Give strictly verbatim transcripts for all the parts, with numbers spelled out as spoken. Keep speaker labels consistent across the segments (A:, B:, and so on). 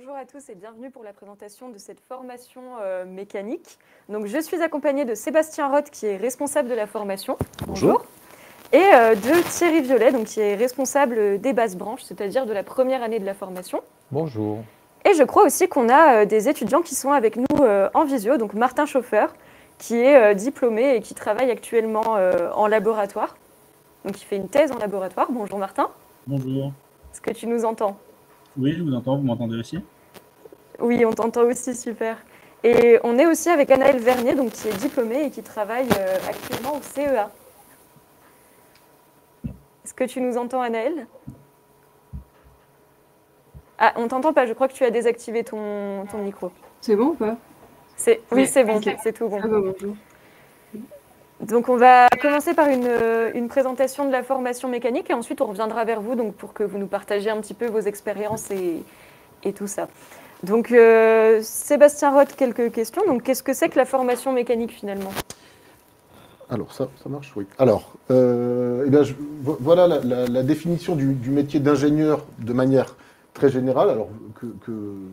A: bonjour à tous et bienvenue pour la présentation de cette formation euh, mécanique. Donc, je suis accompagnée de Sébastien Roth qui est responsable de la formation.
B: Bonjour.
A: Bonjour. Et euh, de Thierry Violet, donc, qui est responsable des bases branches, c'est-à-dire de la première année de la formation.
B: Bonjour.
A: Et je crois aussi qu'on a euh, des étudiants qui sont avec nous euh, en visio, donc Martin Chauffeur, qui est euh, diplômé et qui travaille actuellement euh, en laboratoire. Donc, il fait une thèse en laboratoire. Bonjour Martin.
C: Bonjour.
A: Est-ce que tu nous entends ?
C: Oui, je vous entends, vous m'entendez aussi?
A: Oui, on t'entend aussi, super. Et on est aussi avec Anaëlle Vernier, donc, qui est diplômée et qui travaille euh, actuellement au C E A. Est-ce que tu nous entends, Anaëlle? Ah, on t'entend pas, je crois que tu as désactivé ton, ton micro.
D: C'est bon ou pas?
A: Oui, c'est bon, c'est tout bon.
D: Ah bah bonjour.
A: Donc on va commencer par une, une présentation de la formation mécanique et ensuite on reviendra vers vous donc, pour que vous nous partagiez un petit peu vos expériences et, et tout ça. Donc euh, Sébastien Roth, quelques questions. Donc qu'est-ce que c'est que la formation mécanique finalement?
B: Alors ça, ça marche, oui. Alors, euh, eh bien, je, voilà la, la, la définition du, du métier d'ingénieur de manière très générale, alors que, que,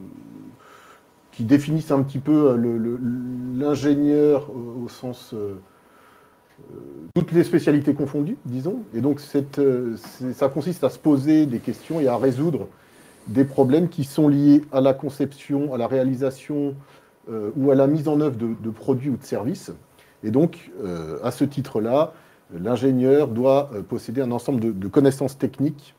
B: qui définissent un petit peu l'ingénieur au, au sens... Euh, toutes les spécialités confondues, disons. Et donc, cette, ça consiste à se poser des questions et à résoudre des problèmes qui sont liés à la conception, à la réalisation euh, ou à la mise en œuvre de, de produits ou de services. Et donc, euh, à ce titre-là, l'ingénieur doit posséder un ensemble de, de connaissances techniques,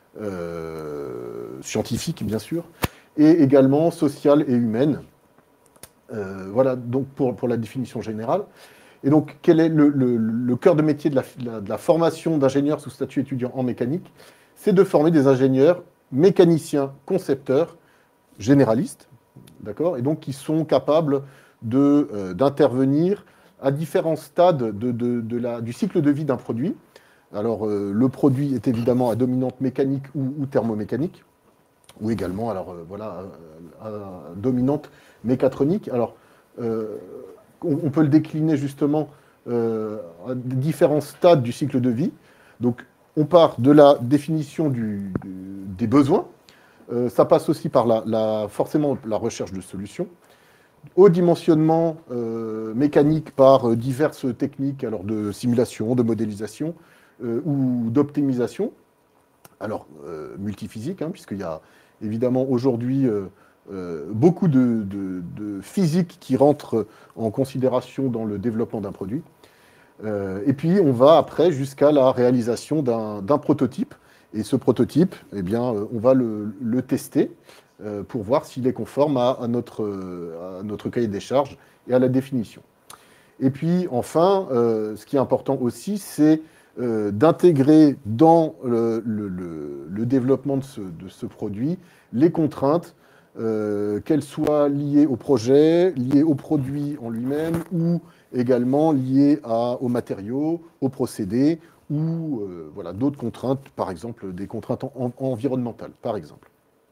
B: euh, scientifiques, bien sûr, et également sociales et humaines. Euh, voilà, donc, pour, pour la définition générale. Et donc, quel est le, le, le cœur de métier de la, de la formation d'ingénieur sous statut étudiant en mécanique? C'est de former des ingénieurs mécaniciens, concepteurs, généralistes, d'accord, et donc qui sont capables de, euh, d'intervenir à différents stades de, de, de la, du cycle de vie d'un produit. Alors, euh, le produit est évidemment à dominante mécanique ou, ou thermomécanique, ou également, alors euh, voilà, à, à dominante mécatronique. Alors, euh, on peut le décliner justement euh, à différents stades du cycle de vie. Donc, on part de la définition du, du, des besoins. Euh, ça passe aussi par la, la, forcément la recherche de solutions. Au dimensionnement euh, mécanique par euh, diverses techniques alors de simulation, de modélisation euh, ou d'optimisation. Alors, euh, multiphysique, hein, puisqu'il y a évidemment aujourd'hui... Euh, Euh, beaucoup de, de, de physique qui rentre en considération dans le développement d'un produit. Euh, et puis, on va après jusqu'à la réalisation d'un prototype. Et ce prototype, eh bien, on va le, le tester euh, pour voir s'il est conforme à, à, notre, à notre cahier des charges et à la définition. Et puis, enfin, euh, ce qui est important aussi, c'est euh, d'intégrer dans le, le, le, le développement de ce, de ce produit les contraintes Euh, qu'elles soient liées au projet, liées au produit en lui-même, ou également liées à, aux matériaux, aux procédés, ou euh, voilà, d'autres contraintes, par exemple des contraintes en, en, environnementales, par exemple.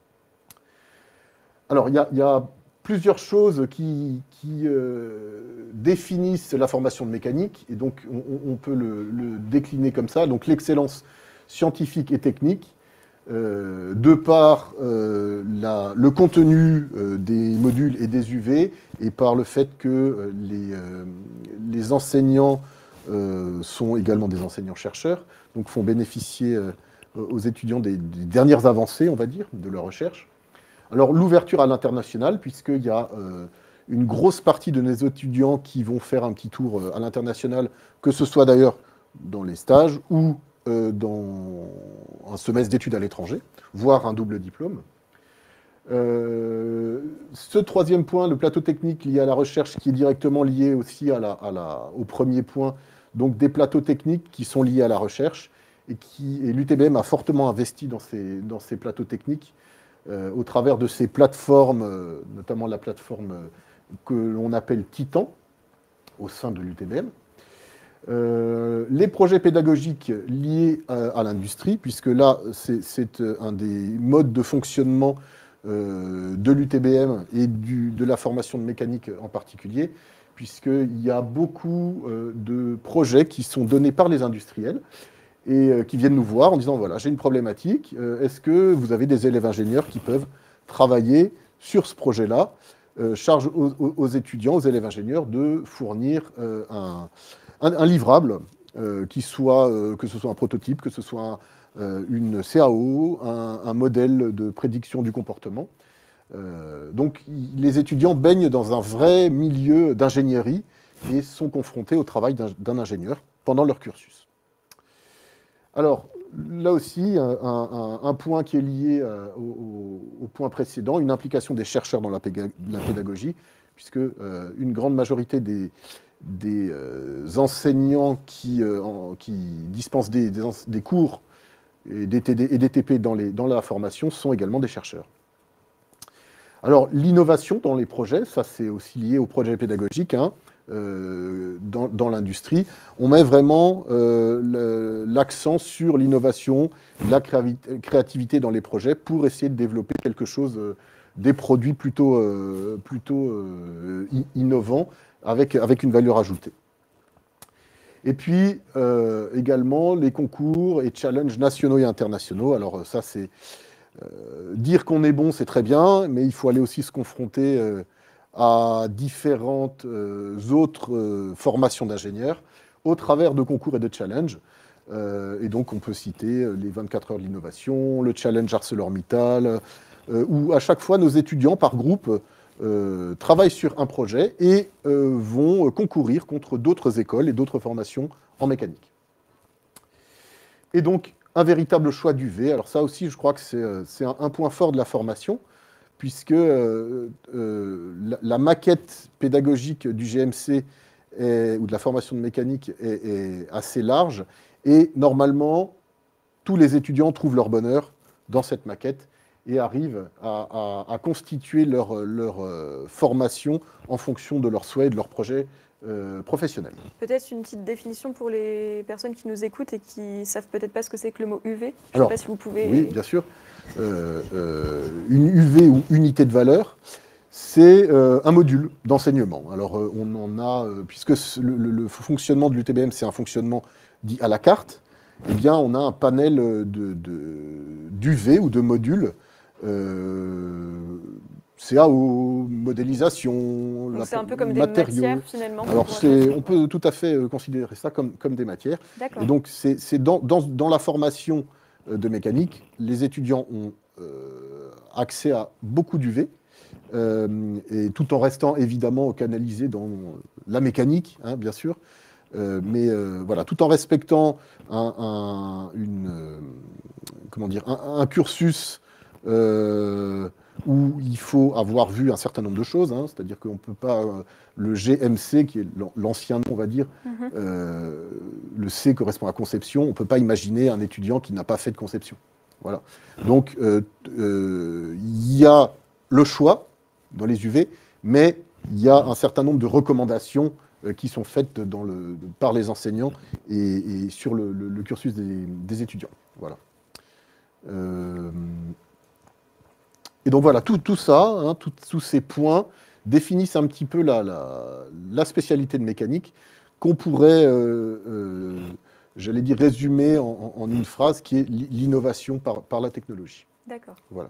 B: Alors, il y, y a plusieurs choses qui, qui euh, définissent la formation de mécanique, et donc on, on peut le, le décliner comme ça. Donc, l'excellence scientifique et technique, Euh, de par euh, la, le contenu euh, des modules et des U V, et par le fait que euh, les, euh, les enseignants euh, sont également des enseignants-chercheurs, donc font bénéficier euh, aux étudiants des, des dernières avancées, on va dire, de leur recherche. Alors, l'ouverture à l'international, puisqu'il y a euh, une grosse partie de nos étudiants qui vont faire un petit tour euh, à l'international, que ce soit d'ailleurs dans les stages ou Euh, dans un semestre d'études à l'étranger, voire un double diplôme. Euh, ce troisième point, le plateau technique lié à la recherche, qui est directement lié aussi à la, à la, au premier point, donc des plateaux techniques qui sont liés à la recherche, et, qui, et l'U T B M a fortement investi dans ces, dans ces plateaux techniques, euh, au travers de ces plateformes, euh, notamment la plateforme euh, que l'on appelle Titan, au sein de l'U T B M. Euh, les projets pédagogiques liés à, à l'industrie, puisque là, c'est un des modes de fonctionnement euh, de l'U T B M et du, de la formation de mécanique en particulier, puisqu'il y a beaucoup euh, de projets qui sont donnés par les industriels et euh, qui viennent nous voir en disant, voilà, j'ai une problématique, euh, est-ce que vous avez des élèves ingénieurs qui peuvent travailler sur ce projet-là, euh, charge aux, aux, aux étudiants, aux élèves ingénieurs, de fournir euh, un, un, un livrable, euh, qui soit, euh, que ce soit un prototype, que ce soit un, euh, une C A O, un, un modèle de prédiction du comportement. Euh, donc les étudiants baignent dans un vrai milieu d'ingénierie et sont confrontés au travail d'un ingénieur pendant leur cursus. Alors, là aussi, un, un, un point qui est lié euh, au, au point précédent, une implication des chercheurs dans la, la pédagogie, puisque euh, une grande majorité des, des euh, enseignants qui, euh, en, qui dispensent des, des, des cours et des, T D, et des T P dans, les, dans la formation sont également des chercheurs. Alors, l'innovation dans les projets, ça c'est aussi lié au projet pédagogique, hein, euh, dans, dans l'industrie. On met vraiment euh, l'accent sur l'innovation, la créativité dans les projets pour essayer de développer quelque chose, euh, des produits plutôt, euh, plutôt euh, innovants avec, avec une valeur ajoutée. Et puis, euh, également, les concours et challenges nationaux et internationaux. Alors ça, c'est... Euh, dire qu'on est bon, c'est très bien, mais il faut aller aussi se confronter euh, à différentes euh, autres euh, formations d'ingénieurs au travers de concours et de challenges. Euh, et donc, on peut citer les vingt-quatre heures de l'innovation, le challenge ArcelorMittal, euh, où à chaque fois, nos étudiants, par groupe, euh, travaillent sur un projet et euh, vont concourir contre d'autres écoles et d'autres formations en mécanique. Et donc, un véritable choix d'U V. Alors ça aussi, je crois que c'est un, un point fort de la formation, puisque euh, euh, la, la maquette pédagogique du G M C est, ou de la formation de mécanique est, est assez large, et normalement, tous les étudiants trouvent leur bonheur dans cette maquette et arrivent à, à, à constituer leur, leur euh, formation en fonction de leurs souhaits et de leurs projets Euh, professionnel.
A: Peut-être une petite définition pour les personnes qui nous écoutent et qui ne savent peut-être pas ce que c'est que le mot U V. Je ne sais pas si vous pouvez...
B: Oui, bien sûr. Euh, euh, une U V ou unité de valeur, c'est euh, un module d'enseignement. Alors, euh, on en a, euh, puisque le, le, le fonctionnement de l'U T B M, c'est un fonctionnement dit à la carte, eh bien, on a un panel d'U V ou de modules euh, C A O, modélisation,
A: donc c'est un peu comme
B: matériaux.
A: Des matières, finalement.
B: Alors, on peut tout à fait considérer ça comme, comme des matières. Et donc, c'est dans, dans, dans la formation de mécanique, les étudiants ont euh, accès à beaucoup d'U V, euh, et tout en restant évidemment canalisés dans la mécanique, hein, bien sûr. Euh, mais euh, voilà, tout en respectant un, un, une, euh, comment dire, un, un cursus euh, où il faut avoir vu un certain nombre de choses, hein, c'est-à-dire qu'on ne peut pas, euh, le G M C, qui est l'ancien nom, on va dire, mm-hmm. euh, le C correspond à conception, on ne peut pas imaginer un étudiant qui n'a pas fait de conception. Voilà. Donc, il euh, euh, y a le choix dans les U V, mais il y a un certain nombre de recommandations euh, qui sont faites dans le, par les enseignants et, et sur le, le, le cursus des, des étudiants. Voilà. Euh, Et donc voilà, tout, tout ça, hein, tout, tous ces points définissent un petit peu la, la, la spécialité de mécanique qu'on pourrait, euh, euh, j'allais dire, résumer en, en une phrase qui est l'innovation par, par la technologie.
A: D'accord.
B: Voilà.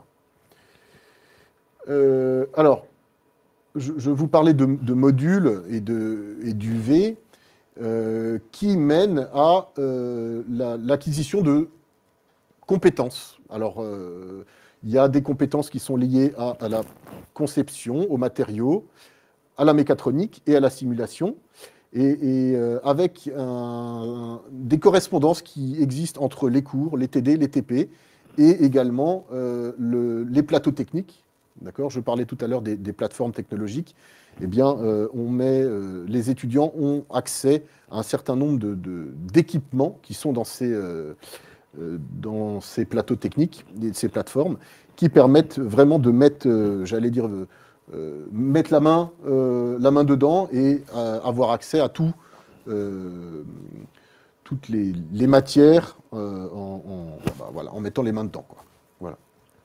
B: Euh, alors, je, je vous parlais de, de modules et d'U V euh, qui mènent à euh, l'acquisition la, de compétences. Alors, euh, il y a des compétences qui sont liées à, à la conception, aux matériaux, à la mécatronique et à la simulation, et, et euh, avec un, des correspondances qui existent entre les cours, les T D, les T P, et également euh, le, les plateaux techniques. D'accord ? Je parlais tout à l'heure des, des plateformes technologiques. Eh bien, euh, on met, euh, les étudiants ont accès à un certain nombre de, de, d'équipements qui sont dans ces... Euh, dans ces plateaux techniques, ces plateformes, qui permettent vraiment de mettre, euh, j'allais dire, euh, mettre la main, euh, la main dedans et euh, avoir accès à tout, euh, toutes les, les matières euh, en, en, bah, voilà, en mettant les mains dedans, quoi. Voilà.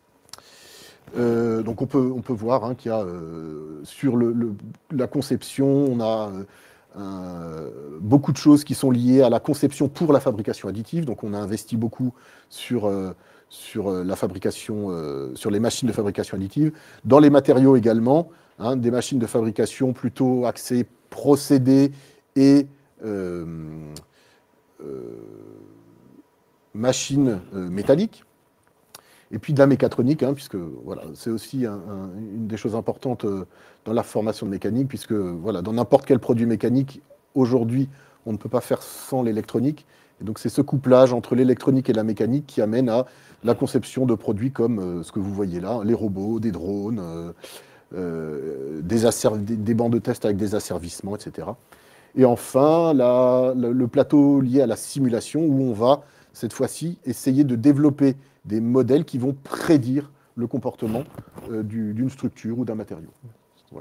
B: Euh, donc on peut, on peut voir hein, qu'il y a euh, sur le, le, la conception, on a euh, Euh, beaucoup de choses qui sont liées à la conception pour la fabrication additive. Donc on a investi beaucoup sur, euh, sur la fabrication, euh, sur les machines de fabrication additive. Dans les matériaux également, hein, des machines de fabrication plutôt axées procédés et euh, euh, machines euh, métalliques. Et puis de la mécatronique, hein, puisque voilà, c'est aussi un, un, une des choses importantes euh, dans la formation de mécanique, puisque voilà, dans n'importe quel produit mécanique, aujourd'hui, on ne peut pas faire sans l'électronique. Et donc c'est ce couplage entre l'électronique et la mécanique qui amène à la conception de produits comme euh, ce que vous voyez là, les robots, des drones, euh, euh, des, des, des bancs de test avec des asservissements, et cetera. Et enfin, la, le, le plateau lié à la simulation, où on va, cette fois-ci, essayer de développer des modèles qui vont prédire le comportement euh, d'une structure ou d'un matériau. Voilà.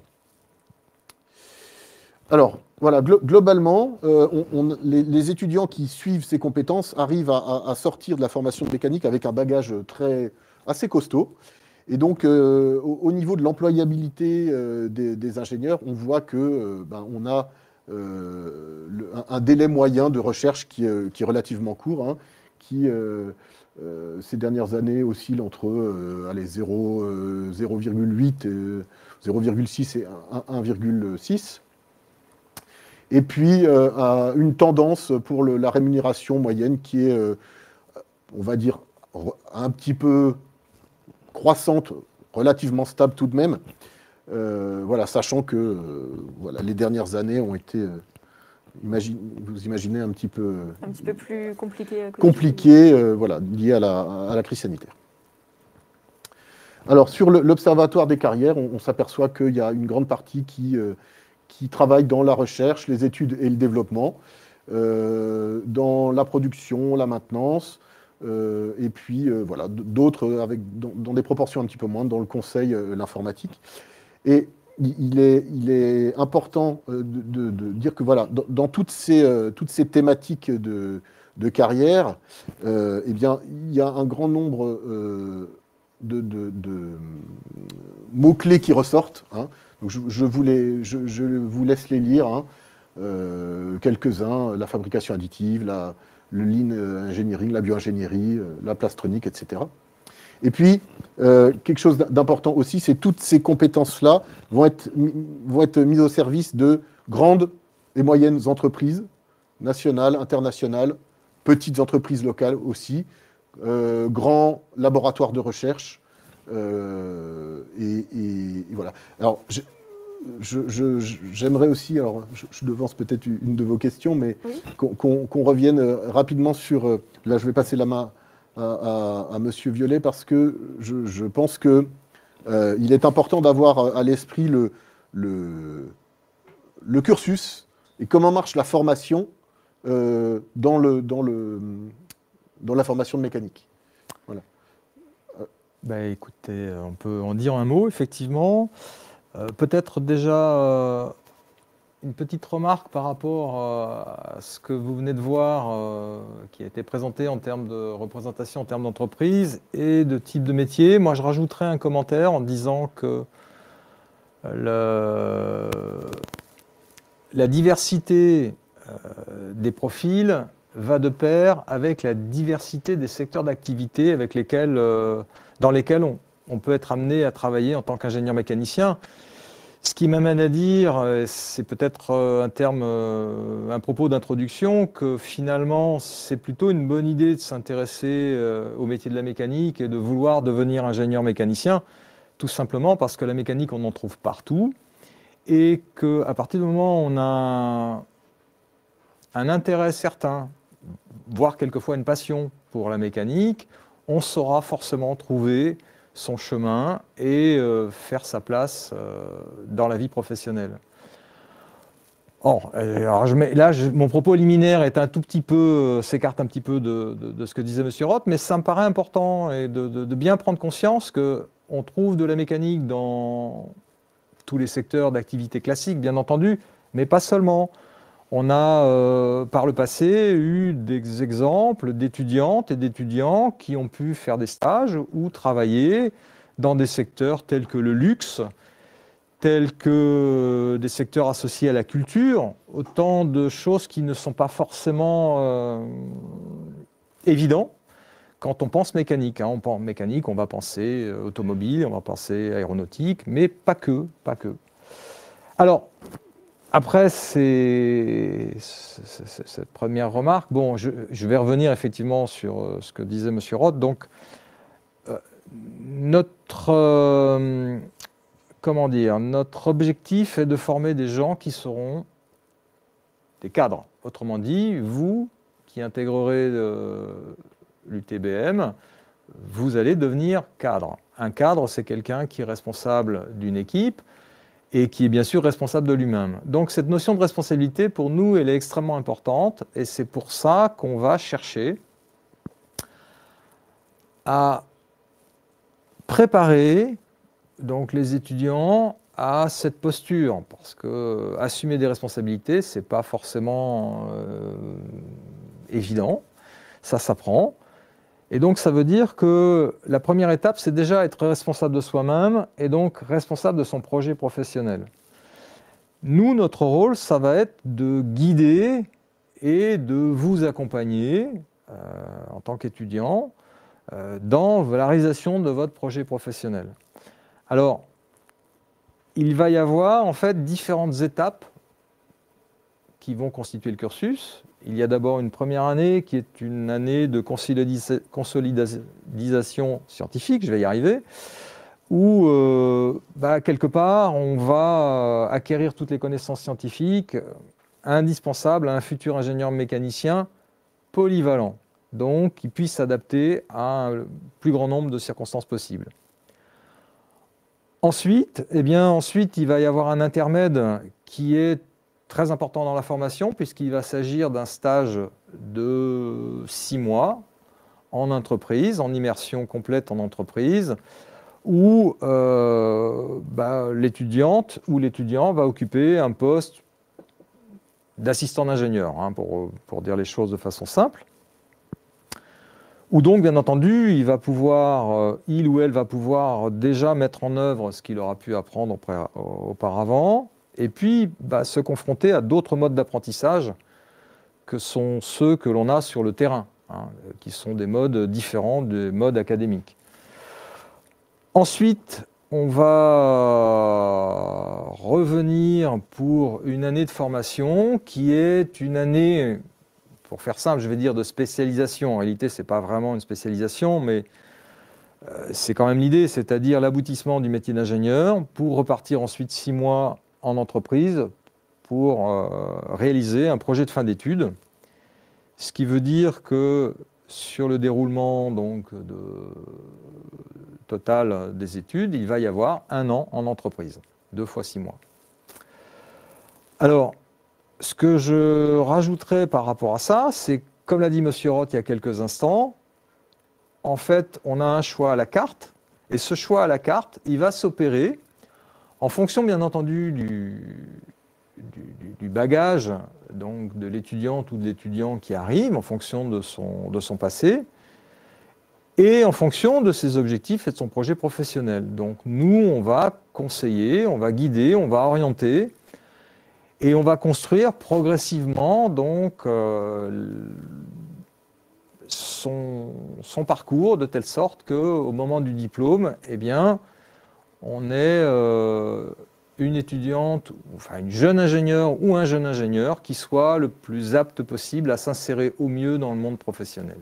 B: Alors, voilà, glo globalement, euh, on, on, les, les étudiants qui suivent ces compétences arrivent à, à, à sortir de la formation de mécanique avec un bagage très, assez costaud. Et donc, euh, au, au niveau de l'employabilité euh, des, des ingénieurs, on voit que euh, ben, on a euh, le, un, un délai moyen de recherche qui, euh, qui est relativement court, hein, qui euh, euh, ces dernières années oscille entre euh, zéro virgule huit, euh, zéro virgule six et un virgule six. Et puis, euh, à une tendance pour le, la rémunération moyenne qui est, euh, on va dire, un petit peu croissante, relativement stable tout de même. Euh, voilà, sachant que euh, voilà, les dernières années ont été, euh, imagine, vous imaginez, un petit peu,
A: un petit peu plus compliqué,
B: compliqué, euh, voilà, lié à la, à la crise sanitaire. Alors, sur l'Observatoire des carrières, on, on s'aperçoit qu'il y a une grande partie qui, euh, qui travaille dans la recherche, les études et le développement, euh, dans la production, la maintenance, euh, et puis euh, voilà, d'autres avec dans, dans des proportions un petit peu moindres, dans le conseil, euh, l'informatique. Et il est, il est important de, de, de dire que voilà, dans, dans toutes, ces, euh, toutes ces thématiques de, de carrière, euh, eh bien, il y a un grand nombre euh, de, de, de mots-clés qui ressortent. Hein. Donc je, je, vous les, je, je vous laisse les lire, hein. euh, quelques-uns, la fabrication additive, la, le lean engineering, la bioingénierie, la plastronique, et cetera. Et puis, euh, quelque chose d'important aussi, c'est toutes ces compétences-là vont être, vont être mises au service de grandes et moyennes entreprises, nationales, internationales, petites entreprises locales aussi, euh, grands laboratoires de recherche, euh, et, et, et voilà. Alors, je, je, je, j'aimerais aussi, alors je, je devance peut-être une de vos questions, mais oui. qu'on qu'on, qu'on revienne rapidement sur, là je vais passer la main à, à, à Monsieur Violet, parce que je, je pense qu'il euh, est important d'avoir à l'esprit le, le, le cursus et comment marche la formation euh, dans, le, dans, le, dans la formation de mécanique. Voilà.
D: Bah, écoutez, on peut en dire un mot, effectivement. Euh, Peut-être déjà euh, une petite remarque par rapport euh, à ce que vous venez de voir, euh, qui a été présenté en termes de représentation, en termes d'entreprise et de type de métier. Moi, je rajouterais un commentaire en disant que le, la diversité euh, des profils va de pair avec la diversité des secteurs d'activité avec lesquels, euh, dans lesquels on, on peut être amené à travailler en tant qu'ingénieur mécanicien. Ce qui m'amène à dire, c'est peut-être un terme, un propos d'introduction, que finalement, c'est plutôt une bonne idée de s'intéresser au métier de la mécanique et de vouloir devenir ingénieur mécanicien, tout simplement parce que la mécanique, on en trouve partout, et qu'à partir du moment où on a un, un intérêt certain, voire quelquefois une passion pour la mécanique, on saura forcément trouver son chemin et euh, faire sa place euh, dans la vie professionnelle. Or, alors je mets, là, je, mon propos liminaire est un tout petit peu, euh, s'écarte un petit peu de, de, de ce que disait Monsieur Roth, mais ça me paraît important et de, de, de bien prendre conscience qu'on trouve de la mécanique dans tous les secteurs d'activité classique, bien entendu, mais pas seulement. On a, euh, par le passé, eu des exemples d'étudiantes et d'étudiants qui ont pu faire des stages ou travailler dans des secteurs tels que le luxe, tels que des secteurs associés à la culture, autant de choses qui ne sont pas forcément euh, évidents quand on pense mécanique. Hein, on pense mécanique, on va penser euh, automobile, on va penser aéronautique, mais pas que, pas que. Alors, après ces, cette première remarque, bon, je, je vais revenir effectivement sur euh, ce que disait M. Roth. Donc, euh, notre, euh, comment dire, notre objectif est de former des gens qui seront des cadres. Autrement dit, vous qui intégrerez euh, l'U T B M, vous allez devenir cadre. Un cadre, c'est quelqu'un qui est responsable d'une équipe et qui est bien sûr responsable de lui-même. Donc cette notion de responsabilité, pour nous, elle est extrêmement importante et c'est pour ça qu'on va chercher à préparer donc, les étudiants à cette posture, parce que assumer des responsabilités, ce n'est pas forcément euh, évident, ça s'apprend. Et donc ça veut dire que la première étape, c'est déjà être responsable de soi-même et donc responsable de son projet professionnel. Nous, notre rôle, ça va être de guider et de vous accompagner euh, en tant qu'étudiant euh, dans la réalisation de votre projet professionnel. Alors, il va y avoir en fait différentes étapes qui vont constituer le cursus. Il y a d'abord une première année qui est une année de consolidis- consolidation scientifique, je vais y arriver, où euh, bah, quelque part on va acquérir toutes les connaissances scientifiques indispensables à un futur ingénieur mécanicien polyvalent, donc qui puisse s'adapter à un plus grand nombre de circonstances possibles. Ensuite, eh bien, ensuite, il va y avoir un intermède qui est très important dans la formation, puisqu'il va s'agir d'un stage de six mois en entreprise, en immersion complète en entreprise, où euh, bah, l'étudiante ou l'étudiant va occuper un poste d'assistant d'ingénieur, hein, pour, pour dire les choses de façon simple. Où donc, bien entendu, il va pouvoir, euh, il ou elle va pouvoir déjà mettre en œuvre ce qu'il aura pu apprendre auparavant, et puis bah, se confronter à d'autres modes d'apprentissage que sont ceux que l'on a sur le terrain, hein, qui sont des modes différents des modes académiques. Ensuite, on va revenir pour une année de formation qui est une année, pour faire simple, je vais dire de spécialisation. En réalité, ce n'est pas vraiment une spécialisation, mais euh, c'est quand même l'idée, c'est-à-dire l'aboutissement du métier d'ingénieur pour repartir ensuite six mois en entreprise pour euh, réaliser un projet de fin d'études. Ce qui veut dire que sur le déroulement donc, de, total des études, il va y avoir un an en entreprise, deux fois six mois. Alors, ce que je rajouterais par rapport à ça, c'est, comme l'a dit M. Roth il y a quelques instants, en fait, on a un choix à la carte, et ce choix à la carte, il va s'opérer en fonction, bien entendu, du, du, du bagage donc, de l'étudiante ou de l'étudiant qui arrive, en fonction de son, de son passé, et en fonction de ses objectifs et de son projet professionnel. Donc nous, on va conseiller, on va guider, on va orienter, et on va construire progressivement donc, euh, son, son parcours de telle sorte qu'au moment du diplôme, eh bien, on est euh, une étudiante, enfin une jeune ingénieure ou un jeune ingénieur qui soit le plus apte possible à s'insérer au mieux dans le monde professionnel.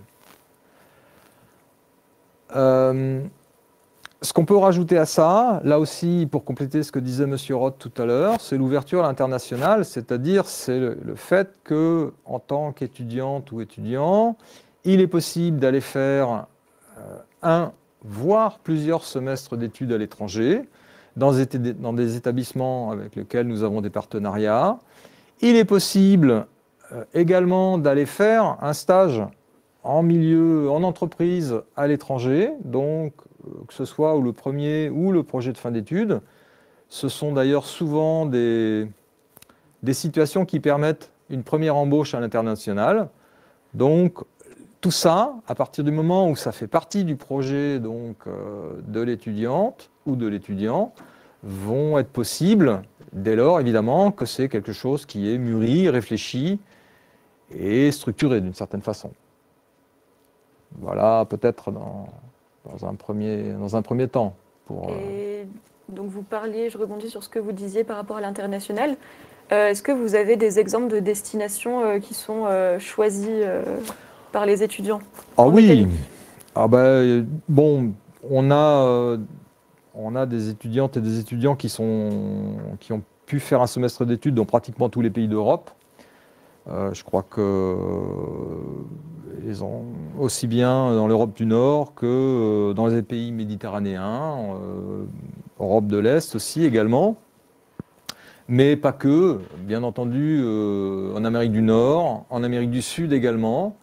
D: Euh, Ce qu'on peut rajouter à ça, là aussi, pour compléter ce que disait M. Roth tout à l'heure, c'est l'ouverture à l'international, c'est-à-dire c'est le, le fait que, en tant qu'étudiante ou étudiant, il est possible d'aller faire euh, un, voire plusieurs semestres d'études à l'étranger, dans, dans des établissements avec lesquels nous avons des partenariats. Il est possible euh, également d'aller faire un stage en milieu, en entreprise à l'étranger, donc que ce soit le premier ou le projet de fin d'études. Ce sont d'ailleurs souvent des, des situations qui permettent une première embauche à l'international. Donc tout ça, à partir du moment où ça fait partie du projet donc, euh, de l'étudiante ou de l'étudiant, vont être possibles dès lors évidemment que c'est quelque chose qui est mûri, réfléchi et structuré d'une certaine façon. Voilà, peut-être dans, dans, un premier, dans un premier temps. Pour, euh...
A: Et donc vous parliez, je rebondis sur ce que vous disiez par rapport à l'international. Euh, Est-ce que vous avez des exemples de destinations euh, qui sont euh, choisies euh, par les étudiants
D: Ah
A: en
D: oui,
A: mécanique?
D: ah ben, bon, on a, euh, on a des étudiantes et des étudiants qui, sont, qui ont pu faire un semestre d'études dans pratiquement tous les pays d'Europe. Euh, je crois que euh, ils ont aussi bien dans l'Europe du Nord que euh, dans les pays méditerranéens, euh, Europe de l'Est aussi également. Mais pas que, bien entendu, euh, en Amérique du Nord, en Amérique du Sud également.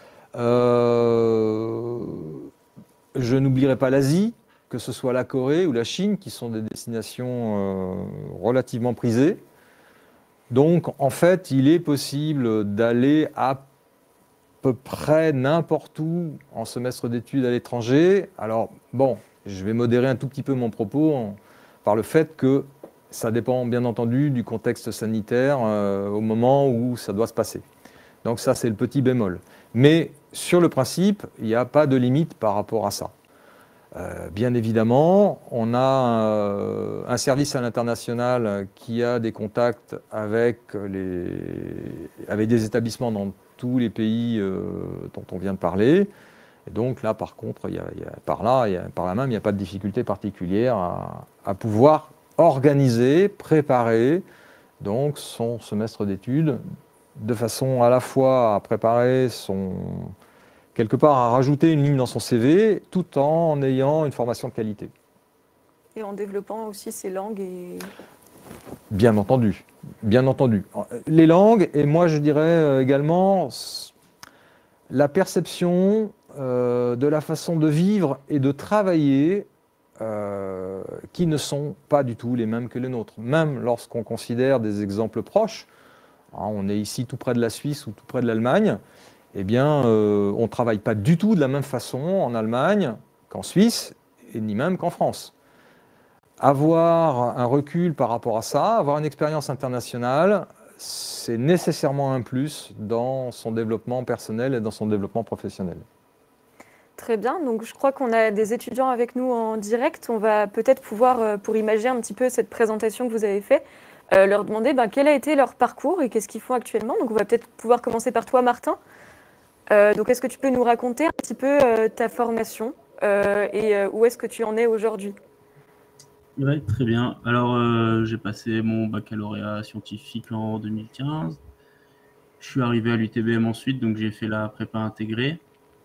D: Euh, je n'oublierai pas l'Asie, que ce soit la Corée ou la Chine, qui sont des destinations euh, relativement prisées. Donc, en fait, il est possible d'aller à peu près n'importe où en semestre d'études à l'étranger. Alors, bon, je vais modérer un tout petit peu mon propos en, par le fait que ça dépend bien entendu du contexte sanitaire euh, au moment où ça doit se passer. Donc ça, c'est le petit bémol. Mais sur le principe, il n'y a pas de limite par rapport à ça. Euh, bien évidemment, on a euh, un service à l'international qui a des contacts avec, les, avec des établissements dans tous les pays euh, dont on vient de parler. Et donc là, par contre, il y a, il y a, par là, il y a, par là même, il n'y a pas de difficulté particulière à, à pouvoir organiser, préparer donc son semestre d'études de façon à la fois à préparer son, quelque part à rajouter une ligne dans son C V tout en ayant une formation de qualité.
A: Et en développant aussi ces langues et...
D: Bien entendu, bien entendu. Les langues, et moi je dirais également la perception euh, de la façon de vivre et de travailler euh, qui ne sont pas du tout les mêmes que les nôtres. Même lorsqu'on considère des exemples proches, hein, on est ici tout près de la Suisse ou tout près de l'Allemagne, eh bien, euh, on ne travaille pas du tout de la même façon en Allemagne qu'en Suisse, et ni même qu'en France. Avoir un recul par rapport à ça, avoir une expérience internationale, c'est nécessairement un plus dans son développement personnel et dans son développement professionnel.
A: Très bien, donc je crois qu'on a des étudiants avec nous en direct. On va peut-être pouvoir, pour imaginer un petit peu cette présentation que vous avez faite, euh, leur demander ben, quel a été leur parcours et qu'est-ce qu'ils font actuellement. Donc on va peut-être pouvoir commencer par toi, Martin. Euh, donc est-ce que tu peux nous raconter un petit peu euh, ta formation euh, et euh, où est-ce que tu en es aujourd'hui?
C: Oui, très bien. Alors, euh, j'ai passé mon baccalauréat scientifique en deux mille quinze. Je suis arrivé à l'U T B M ensuite, donc j'ai fait la prépa intégrée,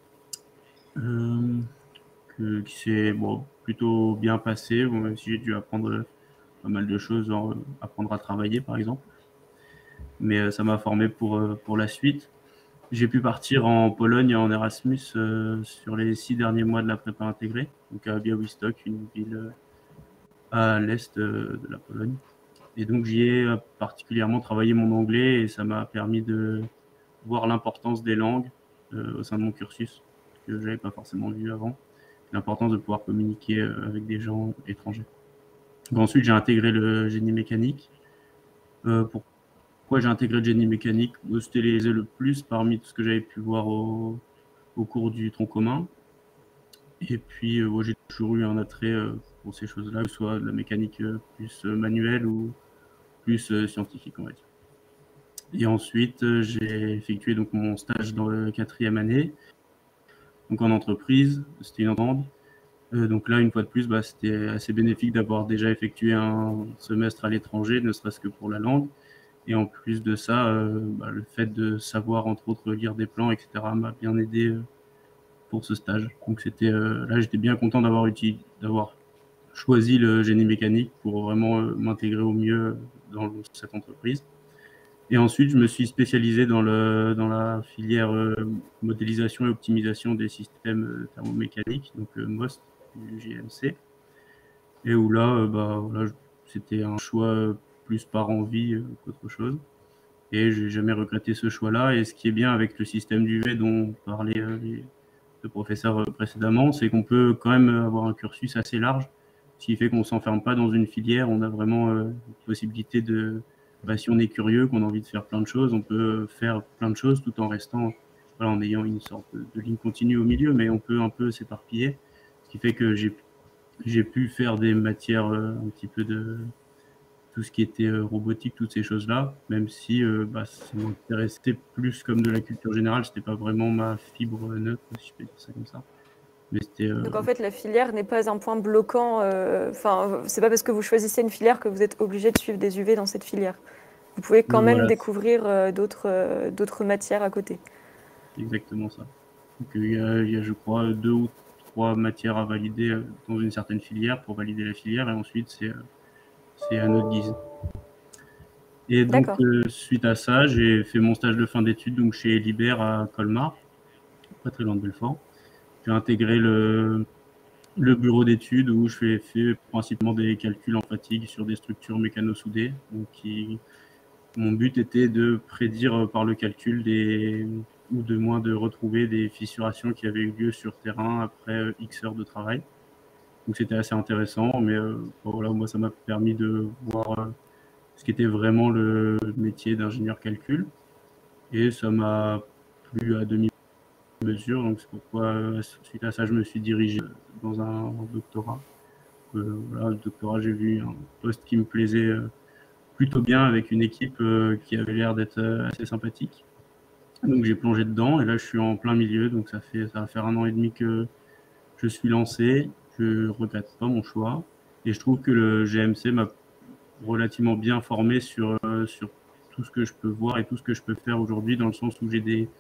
C: euh, que, qui s'est bon, plutôt bien passé, bon, même si j'ai dû apprendre pas mal de choses, genre euh, apprendre à travailler par exemple. Mais euh, ça m'a formé pour, euh, pour la suite. J'ai pu partir en Pologne en Erasmus euh, sur les six derniers mois de la prépa intégrée, donc à Białystok, une ville euh, à l'est euh, de la Pologne. Et donc j'y ai euh, particulièrement travaillé mon anglais et ça m'a permis de voir l'importance des langues euh, au sein de mon cursus, que je n'avais pas forcément vu avant, l'importance de pouvoir communiquer euh, avec des gens étrangers. Donc, ensuite, j'ai intégré le génie mécanique. Euh, pourquoi j'ai intégré le génie mécanique? C'était les le plus parmi tout ce que j'avais pu voir au, au cours du tronc commun. Et puis, euh, j'ai toujours eu un attrait euh, pour ces choses-là, que ce soit de la mécanique euh, plus euh, manuelle ou plus euh, scientifique, on va dire. Et ensuite, euh, j'ai effectué donc mon stage dans la quatrième année, donc en entreprise, c'était une entente. Euh, donc là, une fois de plus, bah, c'était assez bénéfique d'avoir déjà effectué un semestre à l'étranger, ne serait-ce que pour la langue. Et en plus de ça, euh, bah, le fait de savoir, entre autres, lire des plans, et cetera, m'a bien aidé euh, pour ce stage. Donc c'était, euh, là, j'étais bien content d'avoir utilisé, d'avoir choisi le génie mécanique pour vraiment euh, m'intégrer au mieux dans cette entreprise. Et ensuite, je me suis spécialisé dans, le, dans la filière euh, modélisation et optimisation des systèmes euh, thermomécaniques, donc euh, M O S T du G M C. Et où là, euh, bah, voilà, c'était un choix euh, plus par envie euh, qu'autre chose. Et j'ai jamais regretté ce choix-là. Et ce qui est bien avec le système d'U V dont parlaient euh, les deux professeurs euh, précédemment, c'est qu'on peut quand même avoir un cursus assez large, ce qui fait qu'on ne s'enferme pas dans une filière. On a vraiment euh, une possibilité de... Bah, si on est curieux, qu'on a envie de faire plein de choses, on peut faire plein de choses tout en restant voilà, en ayant une sorte de, de ligne continue au milieu, mais on peut un peu s'éparpiller, ce qui fait que j'ai j'ai pu faire des matières euh, un petit peu de tout ce qui était euh, robotique, toutes ces choses-là, même si euh, bah, ça m'intéressait plus comme de la culture générale, c'était pas vraiment ma fibre neutre, si je peux dire ça comme ça. Mais c'était euh,
A: Donc en fait, la filière n'est pas un point bloquant. euh, Enfin, c'est pas parce que vous choisissez une filière que vous êtes obligé de suivre des U V dans cette filière. Vous pouvez quand même
C: voilà,
A: découvrir euh, d'autres euh, d'autres matières à côté.
C: c'est exactement ça. Donc il y a, il y a, je crois, deux ou trois matières à valider euh, dans une certaine filière pour valider la filière, et ensuite c'est euh, c'est à notre guise. Et donc,
A: D'accord.
C: euh, suite à ça, j'ai fait mon stage de fin d'études donc chez Liber à Colmar, pas très loin de Belfort. J'ai intégré le, le bureau d'études où je fais, fait principalement des calculs en fatigue sur des structures mécano-soudées. Donc, qui, mon but était de prédire par le calcul des, ou de moins de retrouver des fissurations qui avaient eu lieu sur terrain après euh, X heures de travail. Donc, c'était assez intéressant, mais euh, bon, voilà, moi, ça m'a permis de voir euh, ce qui était vraiment le métier d'ingénieur calcul. Et ça m'a plu à demi-mesure, donc c'est pourquoi, suite à ça, je me suis dirigé dans un doctorat. Euh, voilà, le doctorat, j'ai vu un poste qui me plaisait euh, plutôt bien avec une équipe euh, qui avait l'air d'être euh, assez sympathique. Donc j'ai plongé dedans et là je suis en plein milieu, donc ça fait ça va faire un an et demi que je suis lancé. Je regrette pas mon choix et je trouve que le G M C m'a relativement bien formé sur euh, sur tout ce que je peux voir et tout ce que je peux faire aujourd'hui, dans le sens où j'ai des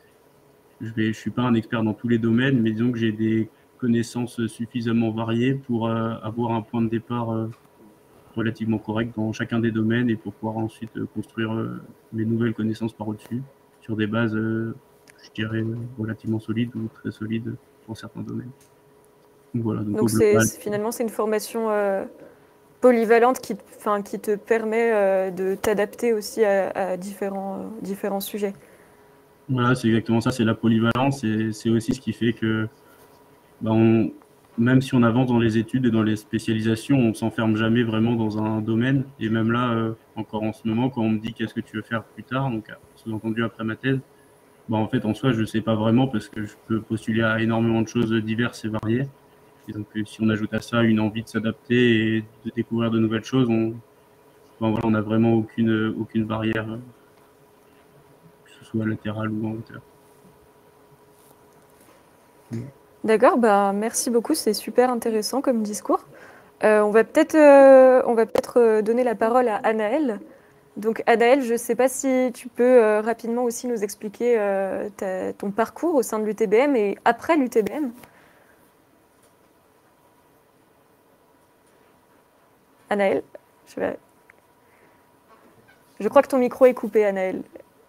C: je vais je suis pas un expert dans tous les domaines, mais disons que j'ai des connaissances suffisamment variées pour euh, avoir un point de départ euh, relativement correct dans chacun des domaines et pour pouvoir ensuite euh, construire euh, mes nouvelles connaissances par au-dessus sur des bases, euh, je dirais, relativement solides ou très solides pour certains domaines. Donc voilà, donc au
A: Donc c'est
C: global,
A: c'est- finalement c'est une formation euh, polyvalente qui, enfin, qui te permet euh, de t'adapter aussi à, à différents, euh, différents sujets.
C: voilà, c'est exactement ça, c'est la polyvalence et c'est aussi ce qui fait que bah, on, même si on avance dans les études et dans les spécialisations, on s'enferme jamais vraiment dans un domaine. Et même là, euh, encore en ce moment, quand on me dit qu'est-ce que tu veux faire plus tard, donc sous-entendu après ma thèse, bah, en fait, en soi, je ne sais pas vraiment parce que je peux postuler à énormément de choses diverses et variées. Et donc, euh, si on ajoute à ça une envie de s'adapter et de découvrir de nouvelles choses, on ben voilà, on n'a vraiment aucune, aucune barrière, euh, que ce soit latérale ou en hauteur.
A: D'accord, bah, merci beaucoup, c'est super intéressant comme discours. Euh, on va peut-être euh, on va peut-être euh, donner la parole à Anaël. Donc Anaël, je ne sais pas si tu peux euh, rapidement aussi nous expliquer euh, ta- ton parcours au sein de l'U T B M et après l'U T B M. Anaël, je, vais... je crois que ton micro est coupé, Anaël.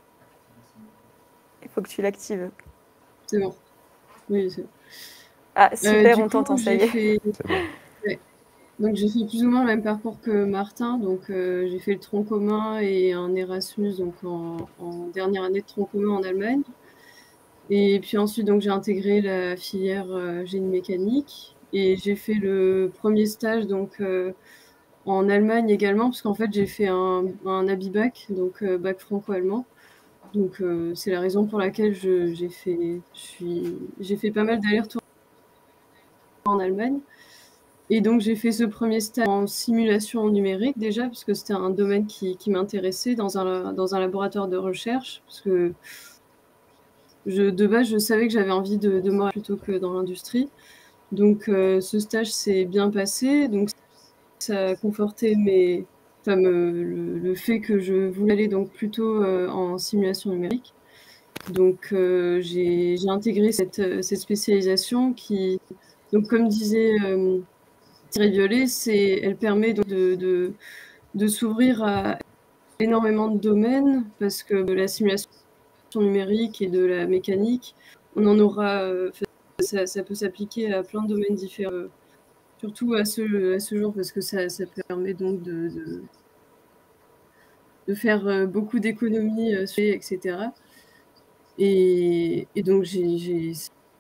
A: Il faut que tu l'actives.
E: C'est bon. Oui, c'est bon.
A: Ah, super,
E: Euh,
A: on
E: du
A: t'entend,
E: coup,
A: ça y
E: j'ai
A: est.
E: fait...
D: C'est bon.
E: ouais. Donc, j'ai fait plus ou moins le même parcours que Martin. Donc, euh, j'ai fait le tronc commun et un Erasmus donc en, en dernière année de tronc commun en Allemagne. Et puis ensuite, donc, j'ai intégré la filière euh, génie mécanique. Et j'ai fait le premier stage donc, euh, en Allemagne également, parce qu'en fait, j'ai fait un, un Abi-bac, donc euh, bac franco-allemand. Donc, euh, c'est la raison pour laquelle je, j'ai fait, je suis, j'ai fait pas mal d'allers-retours en Allemagne. Et donc, j'ai fait ce premier stage en simulation numérique déjà, parce que c'était un domaine qui, qui m'intéressait dans un, dans un laboratoire de recherche, parce que je, de base, je savais que j'avais envie de, de moi plutôt que dans l'industrie. Donc, euh, ce stage s'est bien passé. Donc, ça a conforté mes, enfin, me, le, le fait que je voulais aller donc plutôt euh, en simulation numérique. Donc, euh, j'ai, j'ai intégré cette, cette spécialisation qui, donc, comme disait euh, Thierry Violet, c'est, elle permet donc de, de, de s'ouvrir à énormément de domaines parce que la simulation numérique et de la mécanique, on en aura, euh, ça, ça peut s'appliquer à plein de domaines différents, surtout à ce, à ce jour parce que ça, ça permet donc de, de, de faire beaucoup d'économies, et cetera. Et, et donc, j'ai, j'ai,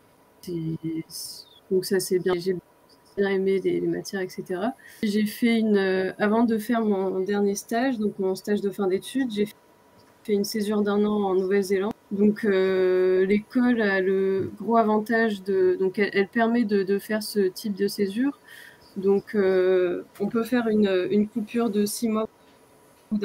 E: donc ça c'est bien. J'ai bien aimé les, les matières, et cetera. J'ai fait une, euh, avant de faire mon dernier stage, donc mon stage de fin d'études, j'ai fait une césure d'un an en Nouvelle-Zélande. Donc euh, l'école a le gros avantage de, donc elle, elle permet de, de faire ce type de césure. Donc euh, on peut faire une, une coupure de six mois ou d'un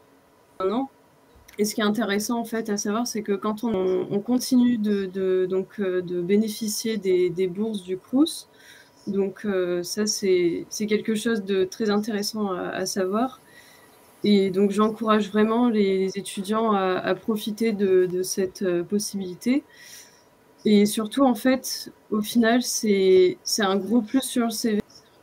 E: an. Et ce qui est intéressant en fait à savoir, c'est que quand on, on continue de, de, donc, euh, de bénéficier des, des bourses du Crous, donc euh, ça c'est quelque chose de très intéressant à, à savoir. Et donc j'encourage vraiment les, les étudiants à, à profiter de, de cette euh, possibilité. Et surtout en fait, au final, c'est un gros plus sur le C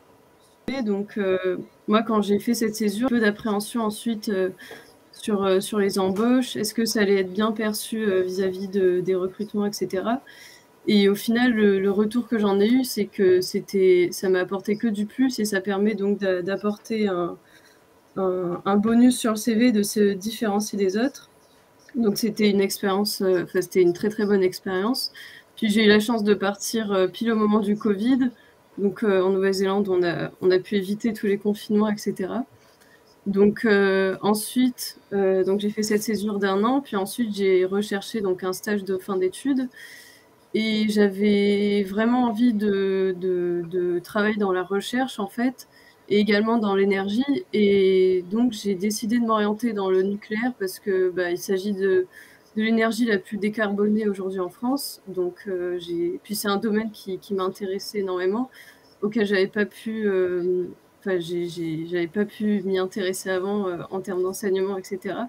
E: V. Donc euh, moi quand j'ai fait cette césure, peu d'appréhension ensuite euh, sur, euh, sur les embauches, est-ce que ça allait être bien perçu euh, vis-à-vis de, des recrutements, et cetera. Et au final, le, le retour que j'en ai eu, c'est que c'était, ça m'a apporté que du plus et ça permet donc d'apporter un, un, un bonus sur le C V, de se différencier des autres. Donc c'était une expérience, euh, enfin c'était une très très bonne expérience. Puis j'ai eu la chance de partir euh, pile au moment du Covid. Donc euh, en Nouvelle-Zélande, on a, on a pu éviter tous les confinements, et cetera. Donc euh, ensuite, euh, donc j'ai fait cette césure d'un an, puis ensuite j'ai recherché donc un stage de fin d'études et j'avais vraiment envie de, de, de travailler dans la recherche en fait et également dans l'énergie et donc j'ai décidé de m'orienter dans le nucléaire parce que bah, il s'agit de, de l'énergie la plus décarbonée aujourd'hui en France. Donc euh, j'ai puis c'est un domaine qui, qui m'intéressait énormément auquel j'avais pas pu euh, Enfin, j'avais pas pu m'y intéresser avant euh, en termes d'enseignement, et cetera.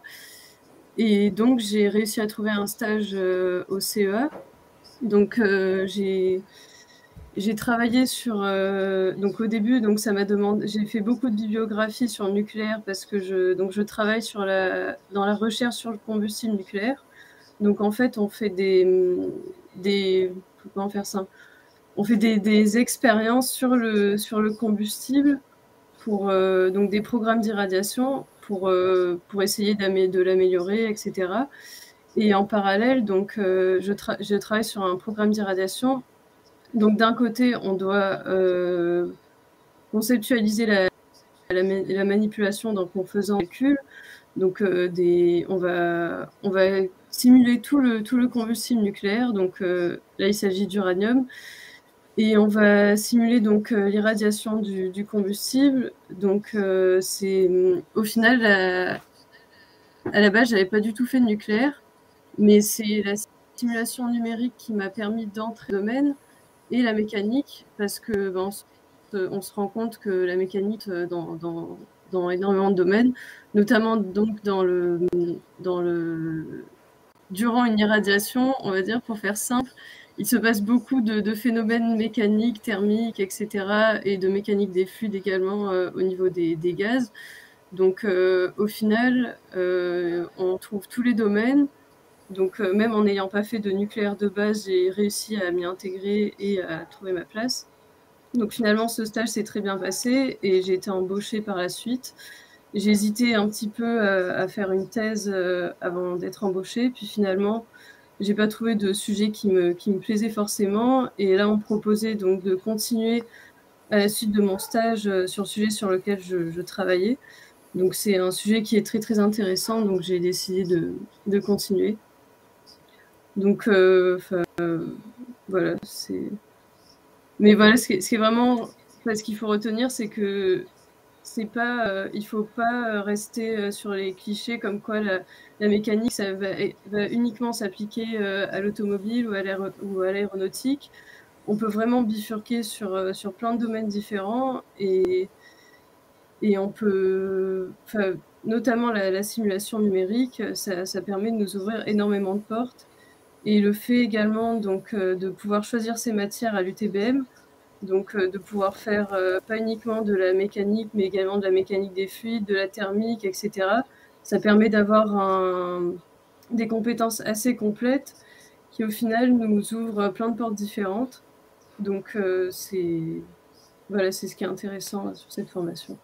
E: Et donc, j'ai réussi à trouver un stage euh, au C E A. Donc, euh, j'ai travaillé sur... Euh, donc, au début, donc, ça m'a demandé... J'ai fait beaucoup de bibliographie sur le nucléaire parce que je, donc, je travaille sur la, dans la recherche sur le combustible nucléaire. Donc, en fait, on fait des... des comment faire ça? On fait des, des expériences sur le, sur le combustible pour euh, donc des programmes d'irradiation pour, euh, pour essayer de l'améliorer, et cetera. Et en parallèle, donc, euh, je, tra je travaille sur un programme d'irradiation. Donc d'un côté, on doit euh, conceptualiser la, la, la, manipulation donc, en faisant des calculs. Donc euh, des, on, va, on va simuler tout le, tout le combustible nucléaire. Donc euh, là, il s'agit d'uranium. Et on va simuler donc euh, l'irradiation du, du combustible. Donc euh, c'est au final la, à la base j'avais pas du tout fait de nucléaire, mais c'est la simulation numérique qui m'a permis d'entrer dans le domaine et la mécanique parce que ben, on, se, on se rend compte que la mécanique dans, dans, dans énormément de domaines, notamment donc dans le dans le durant une irradiation, on va dire pour faire simple. Il se passe beaucoup de, de phénomènes mécaniques, thermiques, et cetera, et de mécanique des fluides également euh, au niveau des, des gaz. Donc, euh, au final, euh, on trouve tous les domaines. Donc, euh, même en n'ayant pas fait de nucléaire de base, j'ai réussi à m'y intégrer et à trouver ma place. Donc, finalement, ce stage s'est très bien passé et j'ai été embauchée par la suite. J'ai hésité un petit peu à, à faire une thèse euh, avant d'être embauchée, puis finalement, j'ai pas trouvé de sujet qui me, qui me plaisait forcément. Et là, on me proposait donc de continuer à la suite de mon stage euh, sur le sujet sur lequel je, je travaillais. Donc, c'est un sujet qui est très, très intéressant. Donc, j'ai décidé de, de continuer. Donc, euh, euh, voilà, c'est... Mais voilà, ce qui est, ce qui est vraiment... Ce qu'il faut retenir, c'est que c'est pas, euh, il faut pas rester sur les clichés comme quoi la, la mécanique ça va, va uniquement s'appliquer euh, à l'automobile ou à l'aéronautique. On peut vraiment bifurquer sur, sur plein de domaines différents et, et on peut, notamment la, la simulation numérique, ça, ça permet de nous ouvrir énormément de portes. Et le fait également donc, de pouvoir choisir ses matières à l'U T B M, donc euh, de pouvoir faire euh, pas uniquement de la mécanique, mais également de la mécanique des fluides, de la thermique, et cetera. Ça permet d'avoir un, des compétences assez complètes qui au final nous ouvrent plein de portes différentes. Donc euh, c'est voilà, c'est ce qui est intéressant sur cette formation.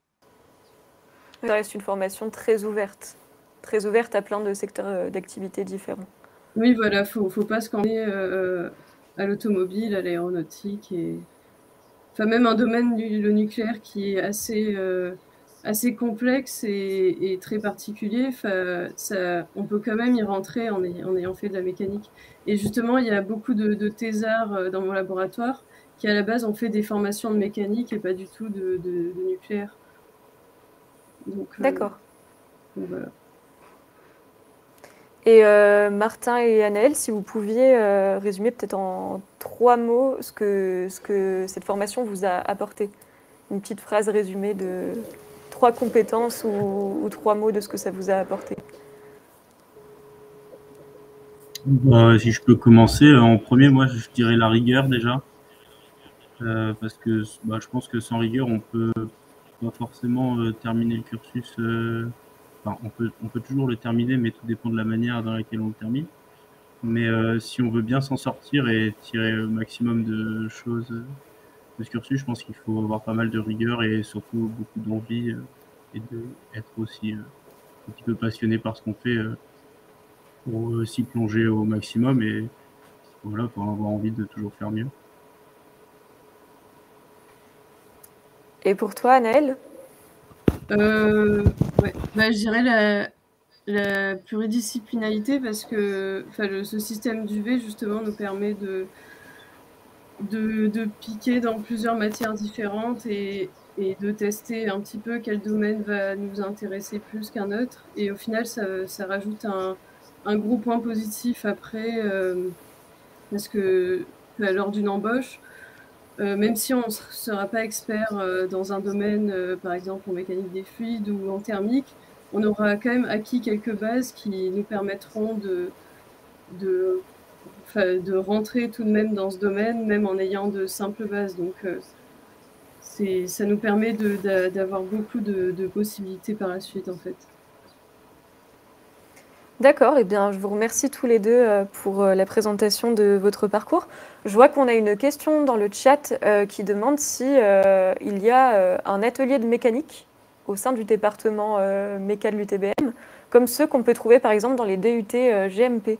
A: Ça reste une formation très ouverte, très ouverte à plein de secteurs d'activité différents.
E: Oui, voilà, faut faut pas se cantonner euh, à l'automobile, à l'aéronautique et enfin même un domaine le nucléaire qui est assez euh, assez complexe et, et très particulier. Enfin, ça, on peut quand même y rentrer en, ay, en ayant fait de la mécanique. Et justement, il y a beaucoup de, de thésards dans mon laboratoire qui, à la base, ont fait des formations de mécanique et pas du tout de, de, de nucléaire.
A: D'accord.
E: Euh, voilà.
A: Et euh, Martin et Anaëlle, si vous pouviez euh, résumer peut-être en trois mots ce que, ce que cette formation vous a apporté. Une petite phrase résumée de trois compétences ou, ou trois mots de ce que ça vous a apporté.
C: Bah, si je peux commencer, en premier, moi, je dirais la rigueur déjà. Euh, parce que bah, je pense que sans rigueur, on peut pas forcément euh, terminer le cursus. Euh, enfin, on peut, on peut toujours le terminer, mais tout dépend de la manière dans laquelle on le termine. Mais euh, si on veut bien s'en sortir et tirer le maximum de choses de ce cursus, je pense qu'il faut avoir pas mal de rigueur et surtout beaucoup d'envie euh, et d'être aussi euh, un petit peu passionné par ce qu'on fait euh, pour s'y plonger au maximum et voilà, pour avoir envie de toujours faire mieux.
A: Et pour toi, Anaëlle?
E: euh, ouais. bah, Je dirais la, la pluridisciplinarité parce que le, ce système d'U V justement nous permet de, de, de piquer dans plusieurs matières différentes et, et de tester un petit peu quel domaine va nous intéresser plus qu'un autre. Et au final, ça, ça rajoute un, un gros point positif après euh, parce que bah, lors d'une embauche, Euh, même si on ne sera pas expert euh, dans un domaine, euh, par exemple en mécanique des fluides ou en thermique, on aura quand même acquis quelques bases qui nous permettront de, de, de rentrer tout de même dans ce domaine, même en ayant de simples bases. Donc, euh, c'est, ça nous permet de, de, d'avoir beaucoup de, de possibilités par la suite, en fait.
A: D'accord, eh bien, je vous remercie tous les deux pour la présentation de votre parcours. Je vois qu'on a une question dans le chat euh, qui demande si euh, il y a euh, un atelier de mécanique au sein du département euh, méca de l'U T B M, comme ceux qu'on peut trouver par exemple dans les D U T euh, G M P.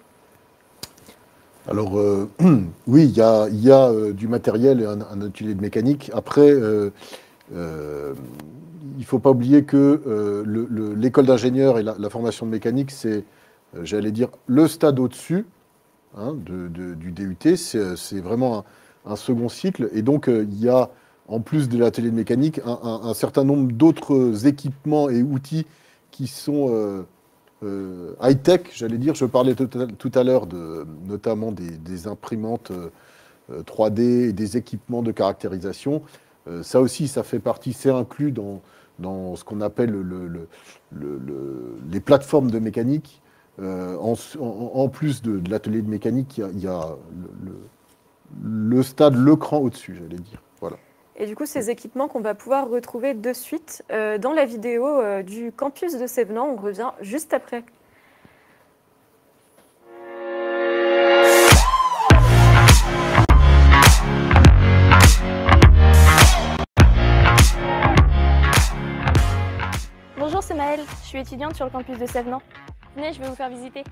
B: Alors euh, oui, il y a, y a euh, du matériel et un, un atelier de mécanique. Après, euh, euh, il ne faut pas oublier que euh, le, le, l'école d'ingénieur et la, la formation de mécanique, c'est, euh, j'allais dire, le stade au-dessus hein, de, de, du D U T. C'est, c'est vraiment un, un second cycle. Et donc, euh, il y a, en plus de l'atelier de mécanique, un, un, un certain nombre d'autres équipements et outils qui sont... Euh, Euh, high-tech, j'allais dire. Je parlais tout à, tout à l'heure de, notamment des, des imprimantes euh, trois D et des équipements de caractérisation. Euh, ça aussi, ça fait partie, c'est inclus dans, dans ce qu'on appelle le, le, le, le, les plateformes de mécanique. Euh, en, en, en plus de, de l'atelier de mécanique, il y a, il y a le, le, le stade, le cran au-dessus, j'allais dire. Voilà.
A: Et du coup, ces équipements qu'on va pouvoir retrouver de suite euh, dans la vidéo euh, du campus de Sévenans. On revient juste après.
F: Bonjour, c'est Maëlle. Je suis étudiante sur le campus de Sévenans. Venez, je vais vous faire visiter.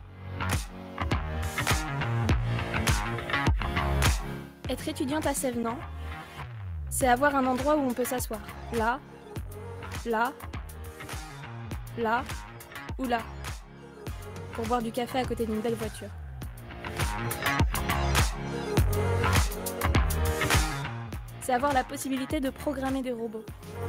F: Être étudiante à Sévenans, c'est avoir un endroit où on peut s'asseoir. Là, là, là ou là. Pour boire du café à côté d'une belle voiture. C'est avoir la possibilité de programmer des robots.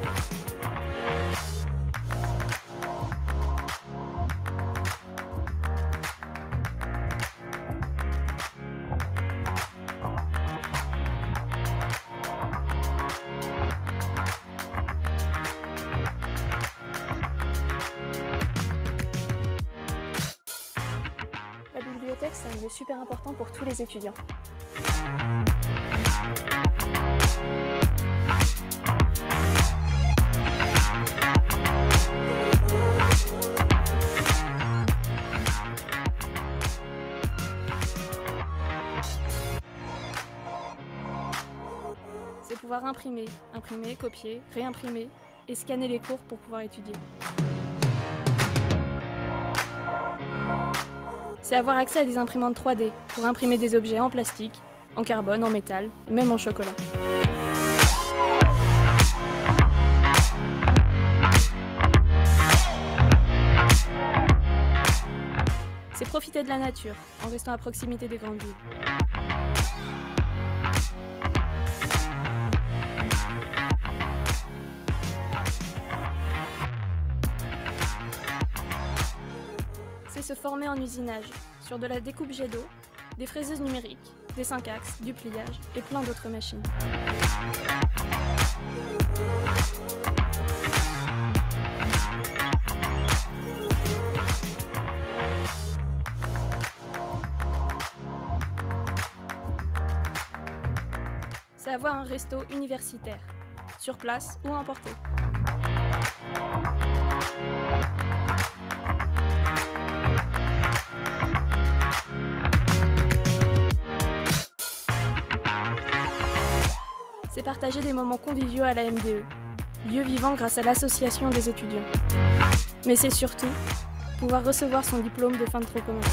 F: C'est un lieu super important pour tous les étudiants. C'est pouvoir imprimer, imprimer, copier, réimprimer et scanner les cours pour pouvoir étudier. C'est avoir accès à des imprimantes trois D pour imprimer des objets en plastique, en carbone, en métal, et même en chocolat. profiter de la nature en restant à proximité des grandes villes. C'est se former en usinage, sur de la découpe jet d'eau, des fraiseuses numériques, des cinq axes, du pliage et plein d'autres machines. C'est avoir un resto universitaire, sur place ou à emporter. C'est partager des moments conviviaux à la M D E, lieu vivant grâce à l'association des étudiants. Mais c'est surtout pouvoir recevoir son diplôme de fin de tronc commun.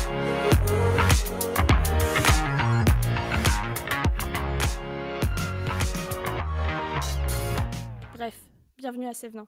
F: Bref, bienvenue à Sévenin.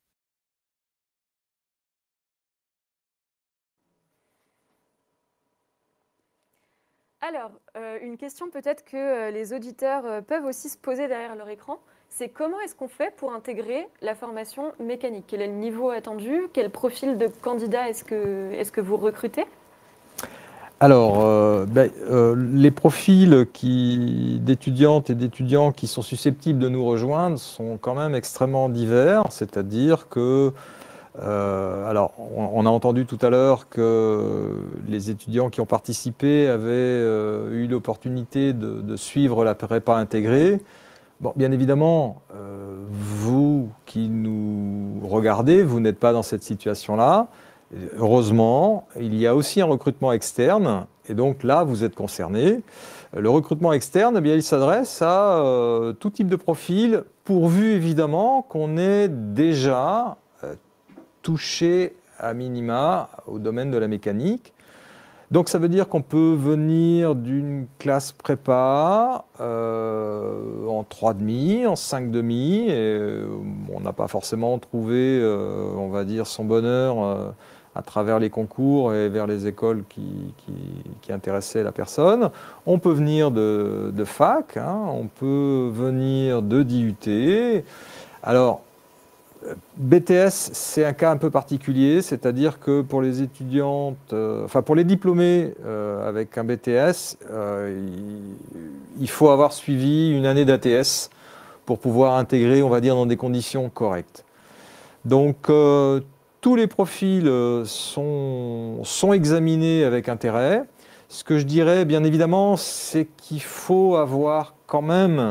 A: Alors, euh, une question peut-être que euh, les auditeurs euh, peuvent aussi se poser derrière leur écran, c'est comment est-ce qu'on fait pour intégrer la formation mécanique? Quel est le niveau attendu? Quel profil de candidat est-ce que, est-ce que vous recrutez?
D: Alors, euh, ben, euh, les profils qui, d'étudiantes et d'étudiants qui sont susceptibles de nous rejoindre sont quand même extrêmement divers, c'est-à-dire que Euh, alors, on, on a entendu tout à l'heure que les étudiants qui ont participé avaient euh, eu l'opportunité de, de suivre la prépa intégrée. Bon, bien évidemment, euh, vous qui nous regardez, vous n'êtes pas dans cette situation-là. Heureusement, il y a aussi un recrutement externe, et donc là, vous êtes concernés. Le recrutement externe, eh bien, il s'adresse à euh, tout type de profil, pourvu évidemment qu'on ait déjà euh, touché à minima au domaine de la mécanique. Donc ça veut dire qu'on peut venir d'une classe prépa euh, en trois demi, en cinq demi, et euh, on n'a pas forcément trouvé, euh, on va dire, son bonheur euh, à travers les concours et vers les écoles qui, qui, qui intéressaient la personne. On peut venir de, de fac, hein, on peut venir de D U T. Alors, B T S, c'est un cas un peu particulier, c'est-à-dire que pour les étudiantes, euh, enfin pour les diplômés euh, avec un B T S, euh, il, il faut avoir suivi une année d'A T S pour pouvoir intégrer, on va dire, dans des conditions correctes. Donc, euh, tous les profils sont, sont examinés avec intérêt. Ce que je dirais, bien évidemment, c'est qu'il faut avoir quand même...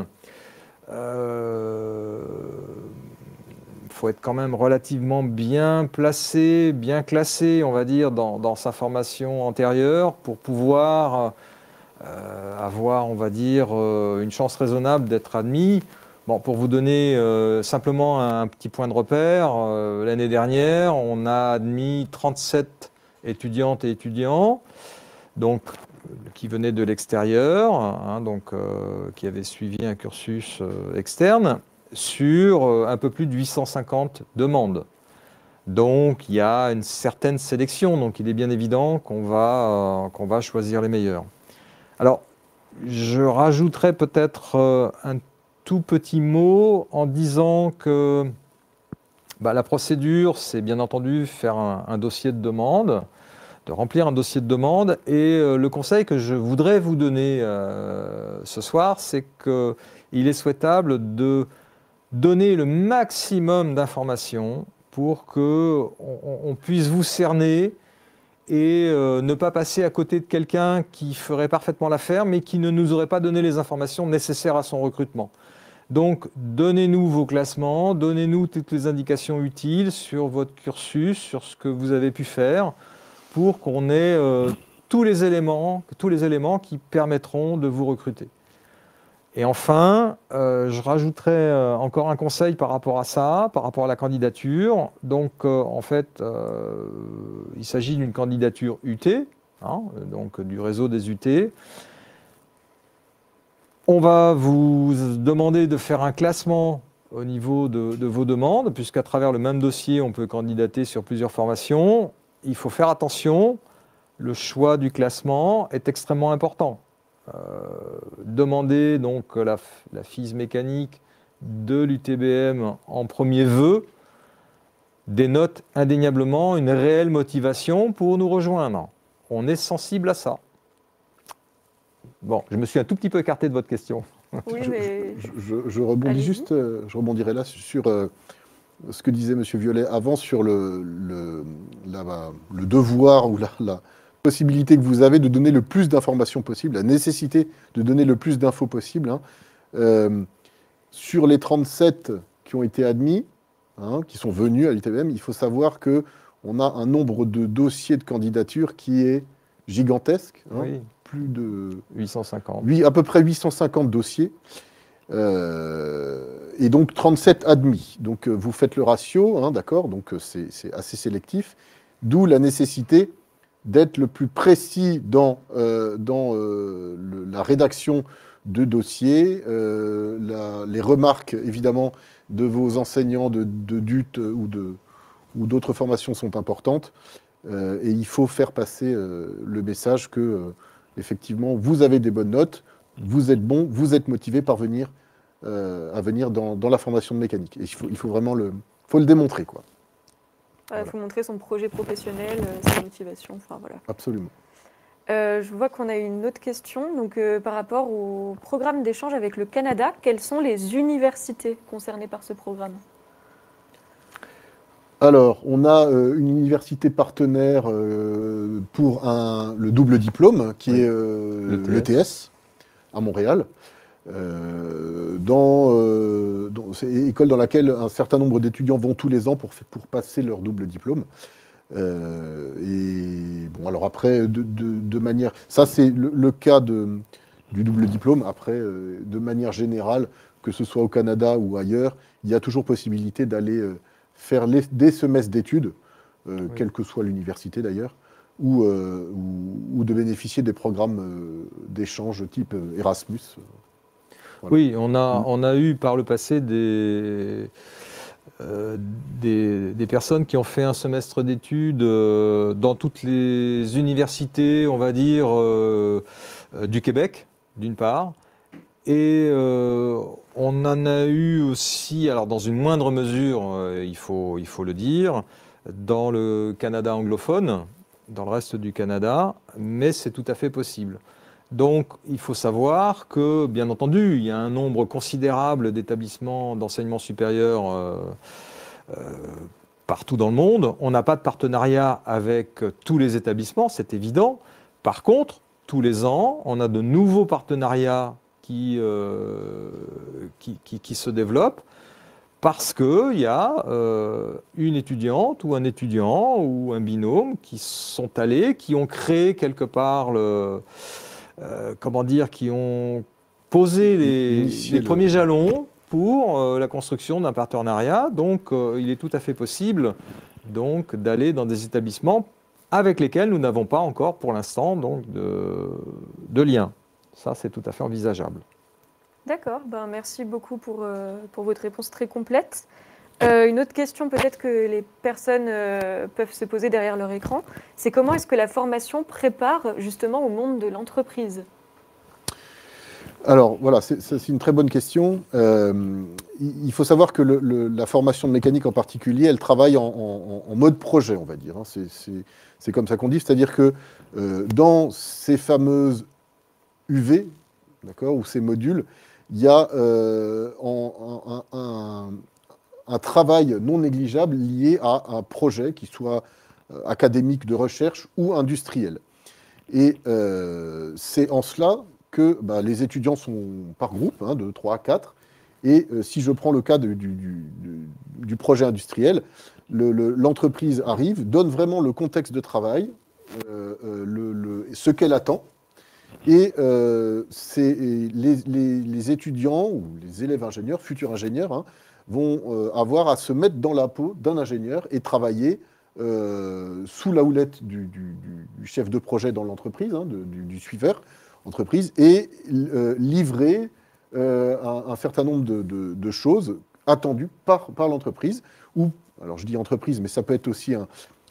D: Euh, Il faut être quand même relativement bien placé, bien classé, on va dire, dans, dans sa formation antérieure pour pouvoir euh, avoir, on va dire, euh, une chance raisonnable d'être admis. Bon, pour vous donner euh, simplement un petit point de repère, euh, l'année dernière, on a admis trente-sept étudiantes et étudiants, donc, qui venaient de l'extérieur, hein, donc, euh, qui avaient suivi un cursus euh, externe, sur un peu plus de huit cent cinquante demandes. Donc il y a une certaine sélection, donc il est bien évident qu'on va, euh, qu'on va choisir les meilleurs. Alors, je rajouterai peut-être euh, un tout petit mot en disant que bah, la procédure, c'est bien entendu faire un, un dossier de demande, de remplir un dossier de demande, et euh, le conseil que je voudrais vous donner euh, ce soir, c'est qu'il est souhaitable de donner le maximum d'informations pour qu'on on puisse vous cerner et euh, ne pas passer à côté de quelqu'un qui ferait parfaitement l'affaire, mais qui ne nous aurait pas donné les informations nécessaires à son recrutement. Donc, donnez-nous vos classements, donnez-nous toutes les indications utiles sur votre cursus, sur ce que vous avez pu faire, pour qu'on ait euh, tous les éléments, tous les éléments qui permettront de vous recruter. Et enfin, euh, je rajouterai euh, encore un conseil par rapport à ça, par rapport à la candidature. Donc, euh, en fait, euh, il s'agit d'une candidature U T, hein, donc du réseau des U T. On va vous demander de faire un classement au niveau de, de vos demandes, puisqu'à travers le même dossier, on peut candidater sur plusieurs formations. Il faut faire attention le choix du classement est extrêmement important. Euh, demander donc la, la F I S mécanique de l'U T B M en premier vœu dénote indéniablement une réelle motivation pour nous rejoindre. On est sensible à ça. Bon, je me suis un tout petit peu écarté de votre question.
A: Oui,
B: je,
A: mais...
B: je, je, je rebondis
A: Allez-y.
B: juste, euh, je rebondirai là sur euh, ce que disait M. Violet avant sur le, le, la, le devoir ou la, la possibilité que vous avez de donner le plus d'informations possible, la nécessité de donner le plus d'infos possible. Hein. Euh, sur les trente-sept qui ont été admis, hein, qui sont venus à l'U T B M, il faut savoir qu'on a un nombre de dossiers de candidature qui est gigantesque. Hein,
D: Oui.
B: Plus de
D: huit cent cinquante.
B: Oui, à peu près huit cent cinquante dossiers. Euh, et donc trente-sept admis. Donc euh, vous faites le ratio, hein, d'accord, donc euh, c'est c'est assez sélectif. D'où la nécessité d'être le plus précis dans, euh, dans euh, le- la rédaction de dossiers, euh, la- les remarques évidemment de vos enseignants de, de D U T ou de ou d'autres formations sont importantes. Euh, et il faut faire passer euh, le message que euh, effectivement vous avez des bonnes notes, vous êtes bon, vous êtes motivé par venir, euh, à venir dans, dans la formation de mécanique. Et il faut, il faut vraiment le, faut le démontrer, quoi.
A: Il
B: Voilà.
A: faut montrer son projet professionnel, euh, sa motivation, enfin voilà.
B: Absolument.
A: Euh, je vois qu'on a une autre question. Donc, euh, par rapport au programme d'échange avec le Canada, quelles sont les universités concernées par ce programme?
B: Alors, on a euh, une université partenaire euh, pour un, le double diplôme, qui
D: Oui.
B: est euh,
D: L'E T S.
B: l'E T S à Montréal. Euh, dans, euh, dans- c'est une école dans laquelle un certain nombre d'étudiants vont tous les ans pour, fa- pour passer leur double diplôme. Euh, et bon, alors après, de, de- de manière. Ça, c'est le, le cas de, du double diplôme. Après, euh, de manière générale, que ce soit au Canada ou ailleurs, il y a toujours possibilité d'aller euh, faire les- des semestres d'études, euh,
D: Oui.
B: quelle que soit l'université d'ailleurs, ou, euh, ou, ou de bénéficier des programmes euh, d'échange type euh, Erasmus. Voilà.
D: Oui, on a,
B: Mm.
D: on a eu par le passé des, euh, des, des personnes qui ont fait un semestre d'études euh, dans toutes les universités, on va dire, euh, euh, du Québec, d'une part. Et euh, on en a eu aussi, alors dans une moindre mesure, euh, il faut, il faut le dire, dans le Canada anglophone, dans le reste du Canada, mais c'est tout à fait possible. Donc, il faut savoir que, bien entendu, il y a un nombre considérable d'établissements d'enseignement supérieur euh, euh, partout dans le monde. On n'a pas de partenariat avec tous les établissements, c'est évident. Par contre, tous les ans, on a de nouveaux partenariats qui, euh, qui, qui, qui se développent parce qu'il y a euh, une étudiante ou un étudiant ou un binôme qui sont allés, qui ont créé quelque part le... Euh, comment dire, qui ont posé les,
B: Initier
D: les
B: le-
D: premiers jalons pour euh, la construction d'un partenariat. Donc, euh, il est tout à fait possible donc d'aller dans des établissements avec lesquels nous n'avons pas encore, pour l'instant, donc de, de lien. Ça, c'est tout à fait envisageable.
A: D'accord, ben, merci beaucoup pour, euh, pour votre réponse très complète. Euh, une autre question peut-être que les personnes euh, peuvent se poser derrière leur écran, c'est comment est-ce que la formation prépare justement au monde de l'entreprise?
B: Alors voilà, c'est c'est une très bonne question. Euh, il il faut savoir que le- le- la formation de mécanique en particulier, elle travaille en, en- en mode projet, on va dire. hein. C'est- C'est c'est comme ça qu'on dit, c'est-à-dire que euh, dans ces fameuses U V, d'accord, ou ces modules, il y a euh, en- un, un- un travail non négligeable lié à un projet qui soit euh, académique de recherche ou industriel. Et euh, c'est en cela que bah, les étudiants sont par groupe, hein, de trois à quatre. Et euh, si je prends le cas de- du, du- du- du projet industriel, le- le- l'entreprise arrive, donne vraiment le contexte de travail, euh, euh, le- le- ce qu'elle attend. Et euh, c'est- et les, les- les étudiants ou les élèves ingénieurs, futurs ingénieurs, hein, vont euh, avoir à se mettre dans la peau d'un ingénieur et travailler euh, sous la houlette du, du- du- du chef de projet dans l'entreprise, hein, de- du, du suiveur entreprise, et euh, livrer euh, un, un certain nombre de, de- de choses attendues par, par l'entreprise, ou, alors je dis entreprise, mais ça peut être aussi un,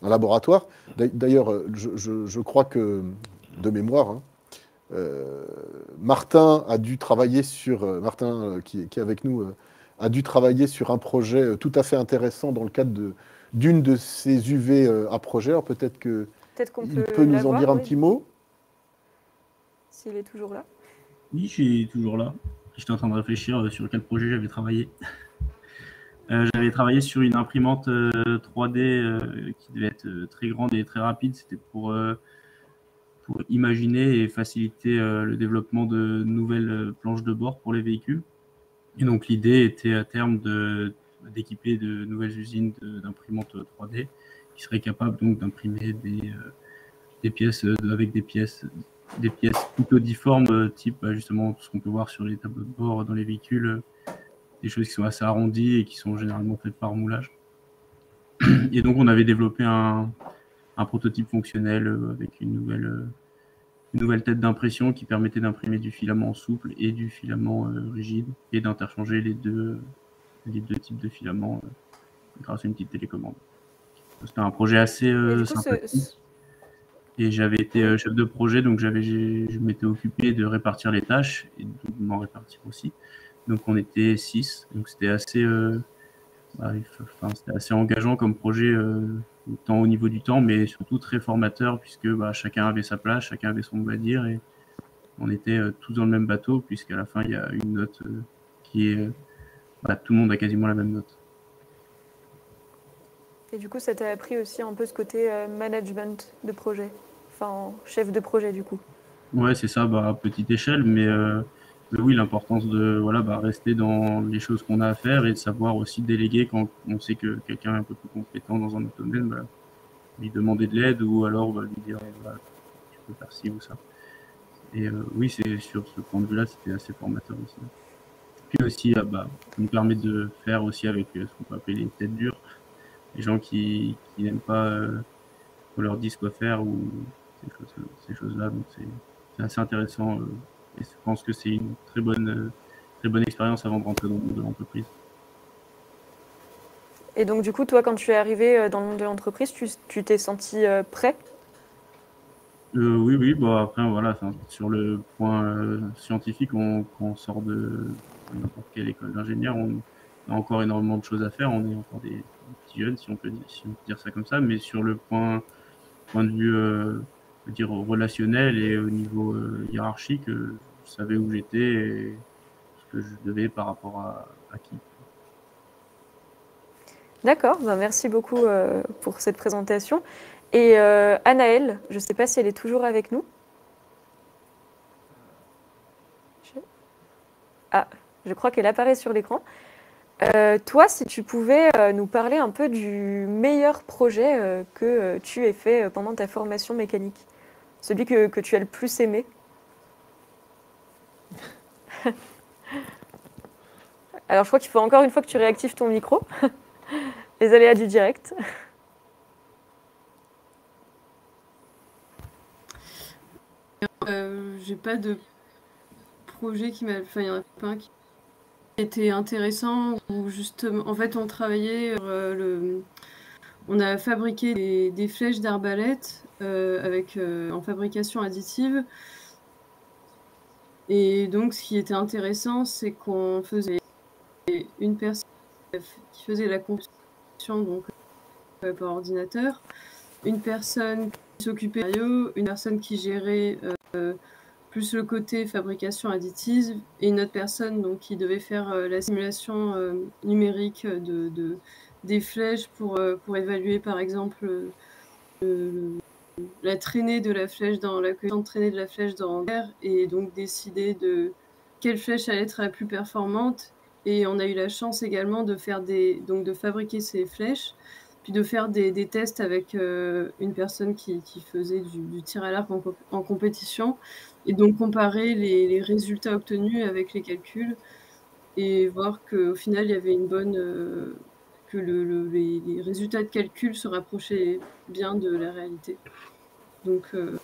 B: un laboratoire. D'ailleurs, je, je, je crois que, de mémoire, hein, euh, Martin a dû travailler sur, euh, Martin euh, qui, qui est avec nous, euh, a dû travailler sur un projet euh, tout à fait intéressant dans le cadre de, d'une de ces U V euh, à projet. Alors peut-être que
A: Peut-être qu'on
B: il
A: peut,
B: peut nous en
A: l'avoir,
B: dire un
A: oui,
B: petit mot.
A: s'il est toujours là.
C: Oui, je suis toujours là. J'étais en train de réfléchir sur quel projet j'avais travaillé. Euh, j'avais travaillé sur une imprimante euh, trois D euh, qui devait être euh, très grande et très rapide. C'était pour, euh, pour imaginer et faciliter euh, le développement de nouvelles euh, planches de bord pour les véhicules. Et donc l'idée était à terme de, d'équiper de nouvelles usines de, d'imprimantes trois D qui seraient capables donc d'imprimer des, euh, des pièces euh, avec des pièces, des pièces plutôt difformes, euh, type bah, justement tout ce qu'on peut voir sur les tableaux de bord dans les véhicules. Euh, des choses qui sont assez arrondies et qui sont généralement faites par moulage. Et donc, on avait développé un, un prototype fonctionnel avec une nouvelle, une nouvelle tête d'impression qui permettait d'imprimer du filament souple et du filament euh, rigide et d'interchanger les deux, les deux types de filaments euh, grâce à une petite télécommande. C'était un projet assez euh,
A: coup,
C: sympathique.
A: ce...
C: Et j'avais été euh, chef de projet, donc j'avais, je m'étais occupé de répartir les tâches et de m'en répartir aussi. Donc on était six, donc c'était assez, euh, bah, enfin, c'était assez engageant comme projet, euh, autant au niveau du temps, mais surtout très formateur, puisque bah, chacun avait sa place, chacun avait son mot à dire, et on était euh, tous dans le même bateau, puisqu'à la fin, il y a une note euh, qui est... Euh, bah, tout le monde a quasiment la même note.
A: Et du coup, ça t'a appris aussi un peu ce côté euh, management de projet, enfin chef de projet du coup.
C: Ouais, c'est ça, bah, à petite échelle, mais... Euh, oui, l'importance de voilà, bah, rester dans les choses qu'on a à faire et de savoir aussi déléguer quand on sait que quelqu'un est un peu plus compétent dans un autre domaine, bah, lui demander de l'aide ou alors bah, lui dire bah, tu peux faire ci ou ça. Et euh, oui, c'est sur ce point de vue-là, c'était assez formateur aussi. Puis aussi, ah, bah, ça me permet de faire aussi avec ce qu'on peut appeler les têtes dures, les gens qui, qui n'aiment pas euh, qu'on leur dise quoi faire ou ces choses, ces choses-là. Donc c'est assez intéressant. Euh, Et je pense que c'est une très bonne, euh, très bonne expérience avant de rentrer dans le monde de l'entreprise.
A: Et donc, du coup, toi, quand tu es arrivé dans le monde de l'entreprise, tu, tu t'es senti euh, prêt?
C: euh, Oui, oui. Bon, après, voilà, sur le point euh, scientifique, on, quand on sort de n'importe quelle école d'ingénieur, on a encore énormément de choses à faire. On est encore des, des petits jeunes, si on peut, si on peut dire ça comme ça. Mais sur le point, point de vue euh, dire relationnel et au niveau euh, hiérarchique, euh, je savais où j'étais et ce que je devais par rapport à, à qui.
A: D'accord, ben merci beaucoup euh, pour cette présentation. Et euh, Anaëlle, je ne sais pas si elle est toujours avec nous. Je... Ah, je crois qu'elle apparaît sur l'écran. Euh, toi, si tu pouvais euh, nous parler un peu du meilleur projet euh, que euh, tu aies fait pendant ta formation mécanique, celui que, que tu as le plus aimé. Alors, je crois qu'il faut encore une fois que tu réactives ton micro. Les aléas du direct.
E: Euh, j'ai pas de projet qui m'a... Enfin, il y en a pas un qui était intéressant où justement... En fait, on travaillait... Euh, le... On a fabriqué des, des flèches d'arbalète euh, avec, euh, en fabrication additive. Et donc, ce qui était intéressant, c'est qu'on faisait une personne qui faisait la construction donc, euh, par ordinateur, une personne qui s'occupait des matériaux, une personne qui gérait euh, plus le côté fabrication additive, et une autre personne donc, qui devait faire euh, la simulation euh, numérique de, de, des flèches pour, euh, pour évaluer par exemple euh, la traînée de la flèche dans la coefficient de traînée de la flèche dans l'air, et donc décider de quelle flèche allait être la plus performante. Et on a eu la chance également de faire des donc de fabriquer ces flèches, puis de faire des, des tests avec euh, une personne qui, qui faisait du, du tir à l'arc en, en compétition, et donc comparer les, les résultats obtenus avec les calculs et voir qu'au final il y avait une bonne euh, que le, le, les, les résultats de calcul se rapprochaient bien de la réalité. Donc, euh,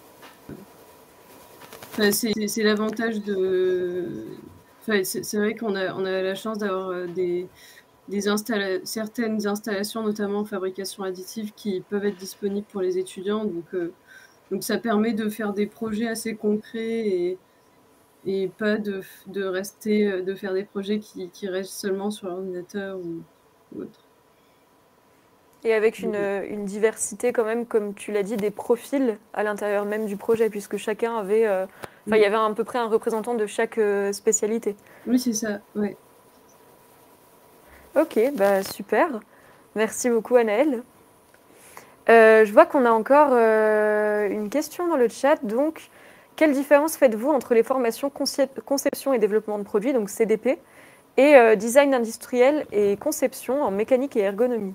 E: c'est l'avantage de... C'est vrai qu'on a, on a la chance d'avoir des, des installa certaines installations, notamment en fabrication additive, qui peuvent être disponibles pour les étudiants. Donc, euh, donc ça permet de faire des projets assez concrets et, et pas de, de rester, de faire des projets qui, qui restent seulement sur l'ordinateur ou, ou autre.
A: Et avec une, une diversité quand même, comme tu l'as dit, des profils à l'intérieur même du projet, puisque chacun avait... euh, Enfin, il y avait à peu près un représentant de chaque euh, spécialité.
E: Oui, c'est ça, ouais.
A: Ok, bah super. Merci beaucoup, Anaëlle. Euh, je vois qu'on a encore euh, une question dans le chat. Donc, quelle différence faites-vous entre les formations concep- conception et développement de produits, donc C D P, et euh, design industriel et conception en mécanique et ergonomie?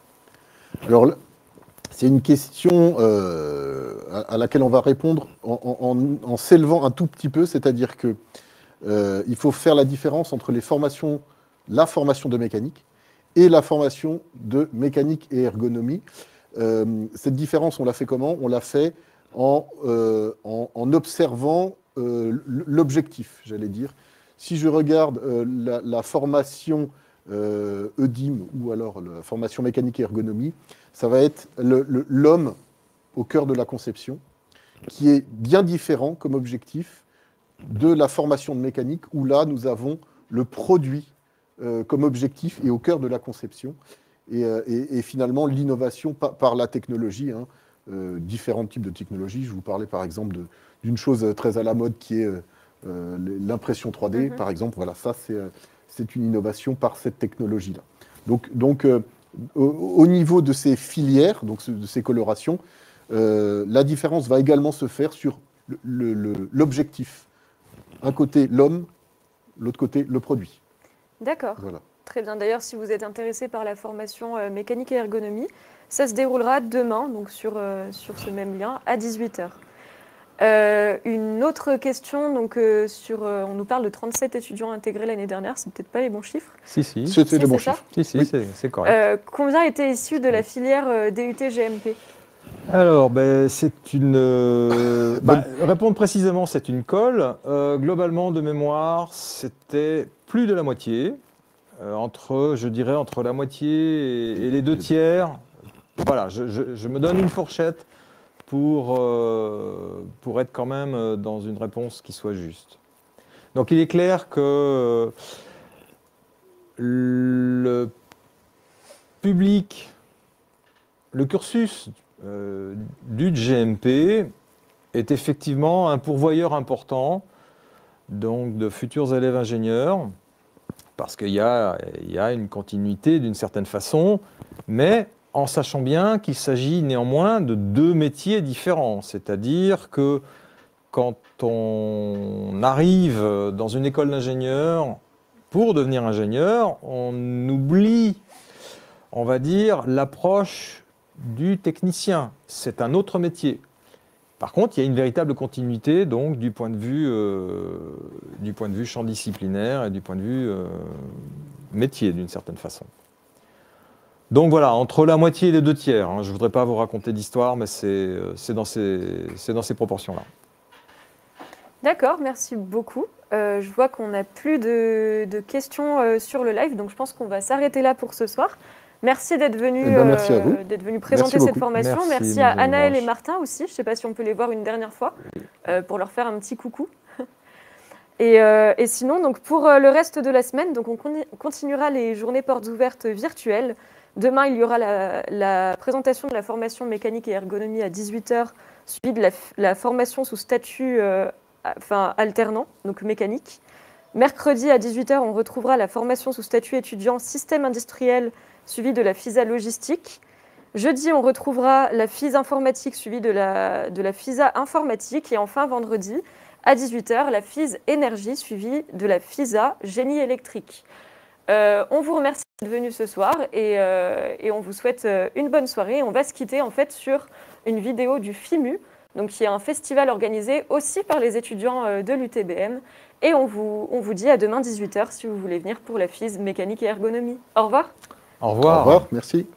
B: Alors, c'est une question euh, à, à laquelle on va répondre en, en, en s'élevant un tout petit peu, c'est-à-dire que euh, il faut faire la différence entre les formations, la formation de mécanique et la formation de mécanique et ergonomie. Euh, cette différence, on l'a fait comment? On l'a fait en, euh, en, en observant euh, l'objectif, j'allais dire. Si je regarde euh, la, la formation euh, E D I M ou alors la formation mécanique et ergonomie, ça va être l'homme au cœur de la conception, qui est bien différent comme objectif de la formation de mécanique, où là, nous avons le produit euh, comme objectif et au cœur de la conception. Et, euh, et, et finalement, l'innovation par, par la technologie, hein, euh, différents types de technologies. Je vous parlais par exemple d'une chose très à la mode qui est euh, l'impression trois D, mm-hmm. par exemple. Voilà, ça, c'est c'est une innovation par cette technologie-là. Donc, donc euh, au, au niveau de ces filières, donc de ces colorations, euh, la différence va également se faire sur l'objectif. Un côté l'homme, l'autre côté le produit.
A: D'accord.
B: Voilà.
A: Très bien. D'ailleurs, si vous êtes intéressé par la formation euh, mécanique et ergonomie, ça se déroulera demain, donc sur, euh, sur ce même lien, à dix-huit heures. Euh, une autre question, donc, euh, sur, euh, on nous parle de trente-sept étudiants intégrés l'année dernière, c'est peut-être pas les bons chiffres?
D: Si, si.
B: C'était
A: si,
B: les bons
A: ça
B: chiffres.
D: Si, si,
B: oui.
D: c'est correct.
A: Euh, combien étaient issus de la filière euh, D U T G M P?
D: Alors, ben, c'est une. Euh, bah, répondre précisément, c'est une colle. Euh, globalement, de mémoire, c'était plus de la moitié. Euh, entre, je dirais, entre la moitié et, et les deux tiers. Voilà, je, je, je me donne une fourchette pour, euh, pour être quand même dans une réponse qui soit juste. Donc, il est clair que le public, le cursus Euh, du G M P est effectivement un pourvoyeur important donc de futurs élèves ingénieurs parce qu'il y a, il y a une continuité d'une certaine façon, mais en sachant bien qu'il s'agit néanmoins de deux métiers différents. C'est-à-dire que quand on arrive dans une école d'ingénieur pour devenir ingénieur, on oublie, on va dire, l'approche du technicien. C'est un autre métier. Par contre, il y a une véritable continuité donc, du, point de vue, euh, du point de vue champ disciplinaire et du point de vue euh, métier, d'une certaine façon. Donc voilà, entre la moitié et les deux tiers. Hein, je ne voudrais pas vous raconter d'histoire, mais c'est dans ces, c'est dans ces proportions-là.
A: D'accord, merci beaucoup. Euh, je vois qu'on n'a plus de, de questions euh, sur le live, donc je pense qu'on va s'arrêter là pour ce soir. Merci d'être venu,
B: eh ben, merci
A: euh, d'être venu présenter
B: merci
A: cette formation.
D: Merci,
A: merci à Anaëlle
D: Blanche.
A: et Martin aussi. Je ne sais pas si on peut les voir une dernière fois euh, pour leur faire un petit coucou. Et, euh, et sinon, donc pour euh, le reste de la semaine, donc on continuera les journées portes ouvertes virtuelles. Demain, il y aura la, la présentation de la formation mécanique et ergonomie à dix-huit heures, suivie de la, la formation sous statut euh, enfin, alternant, donc mécanique. Mercredi à dix-huit heures, on retrouvera la formation sous statut étudiant système industriel, suivie de la FISA logistique. Jeudi, on retrouvera la FISA informatique, suivie de la, de la FISA informatique. Et enfin, vendredi, à dix-huit heures, la FISA énergie, suivie de la FISA génie électrique. Euh, on vous remercie d'être venus ce soir et, euh, et on vous souhaite une bonne soirée. On va se quitter en fait sur une vidéo du FIMU, donc qui est un festival organisé aussi par les étudiants de l'U T B M. Et on vous, on vous dit à demain dix-huit heures si vous voulez venir pour la FISA mécanique et ergonomie. Au revoir.
D: Au revoir.
B: Au revoir, merci.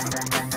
G: Thank you.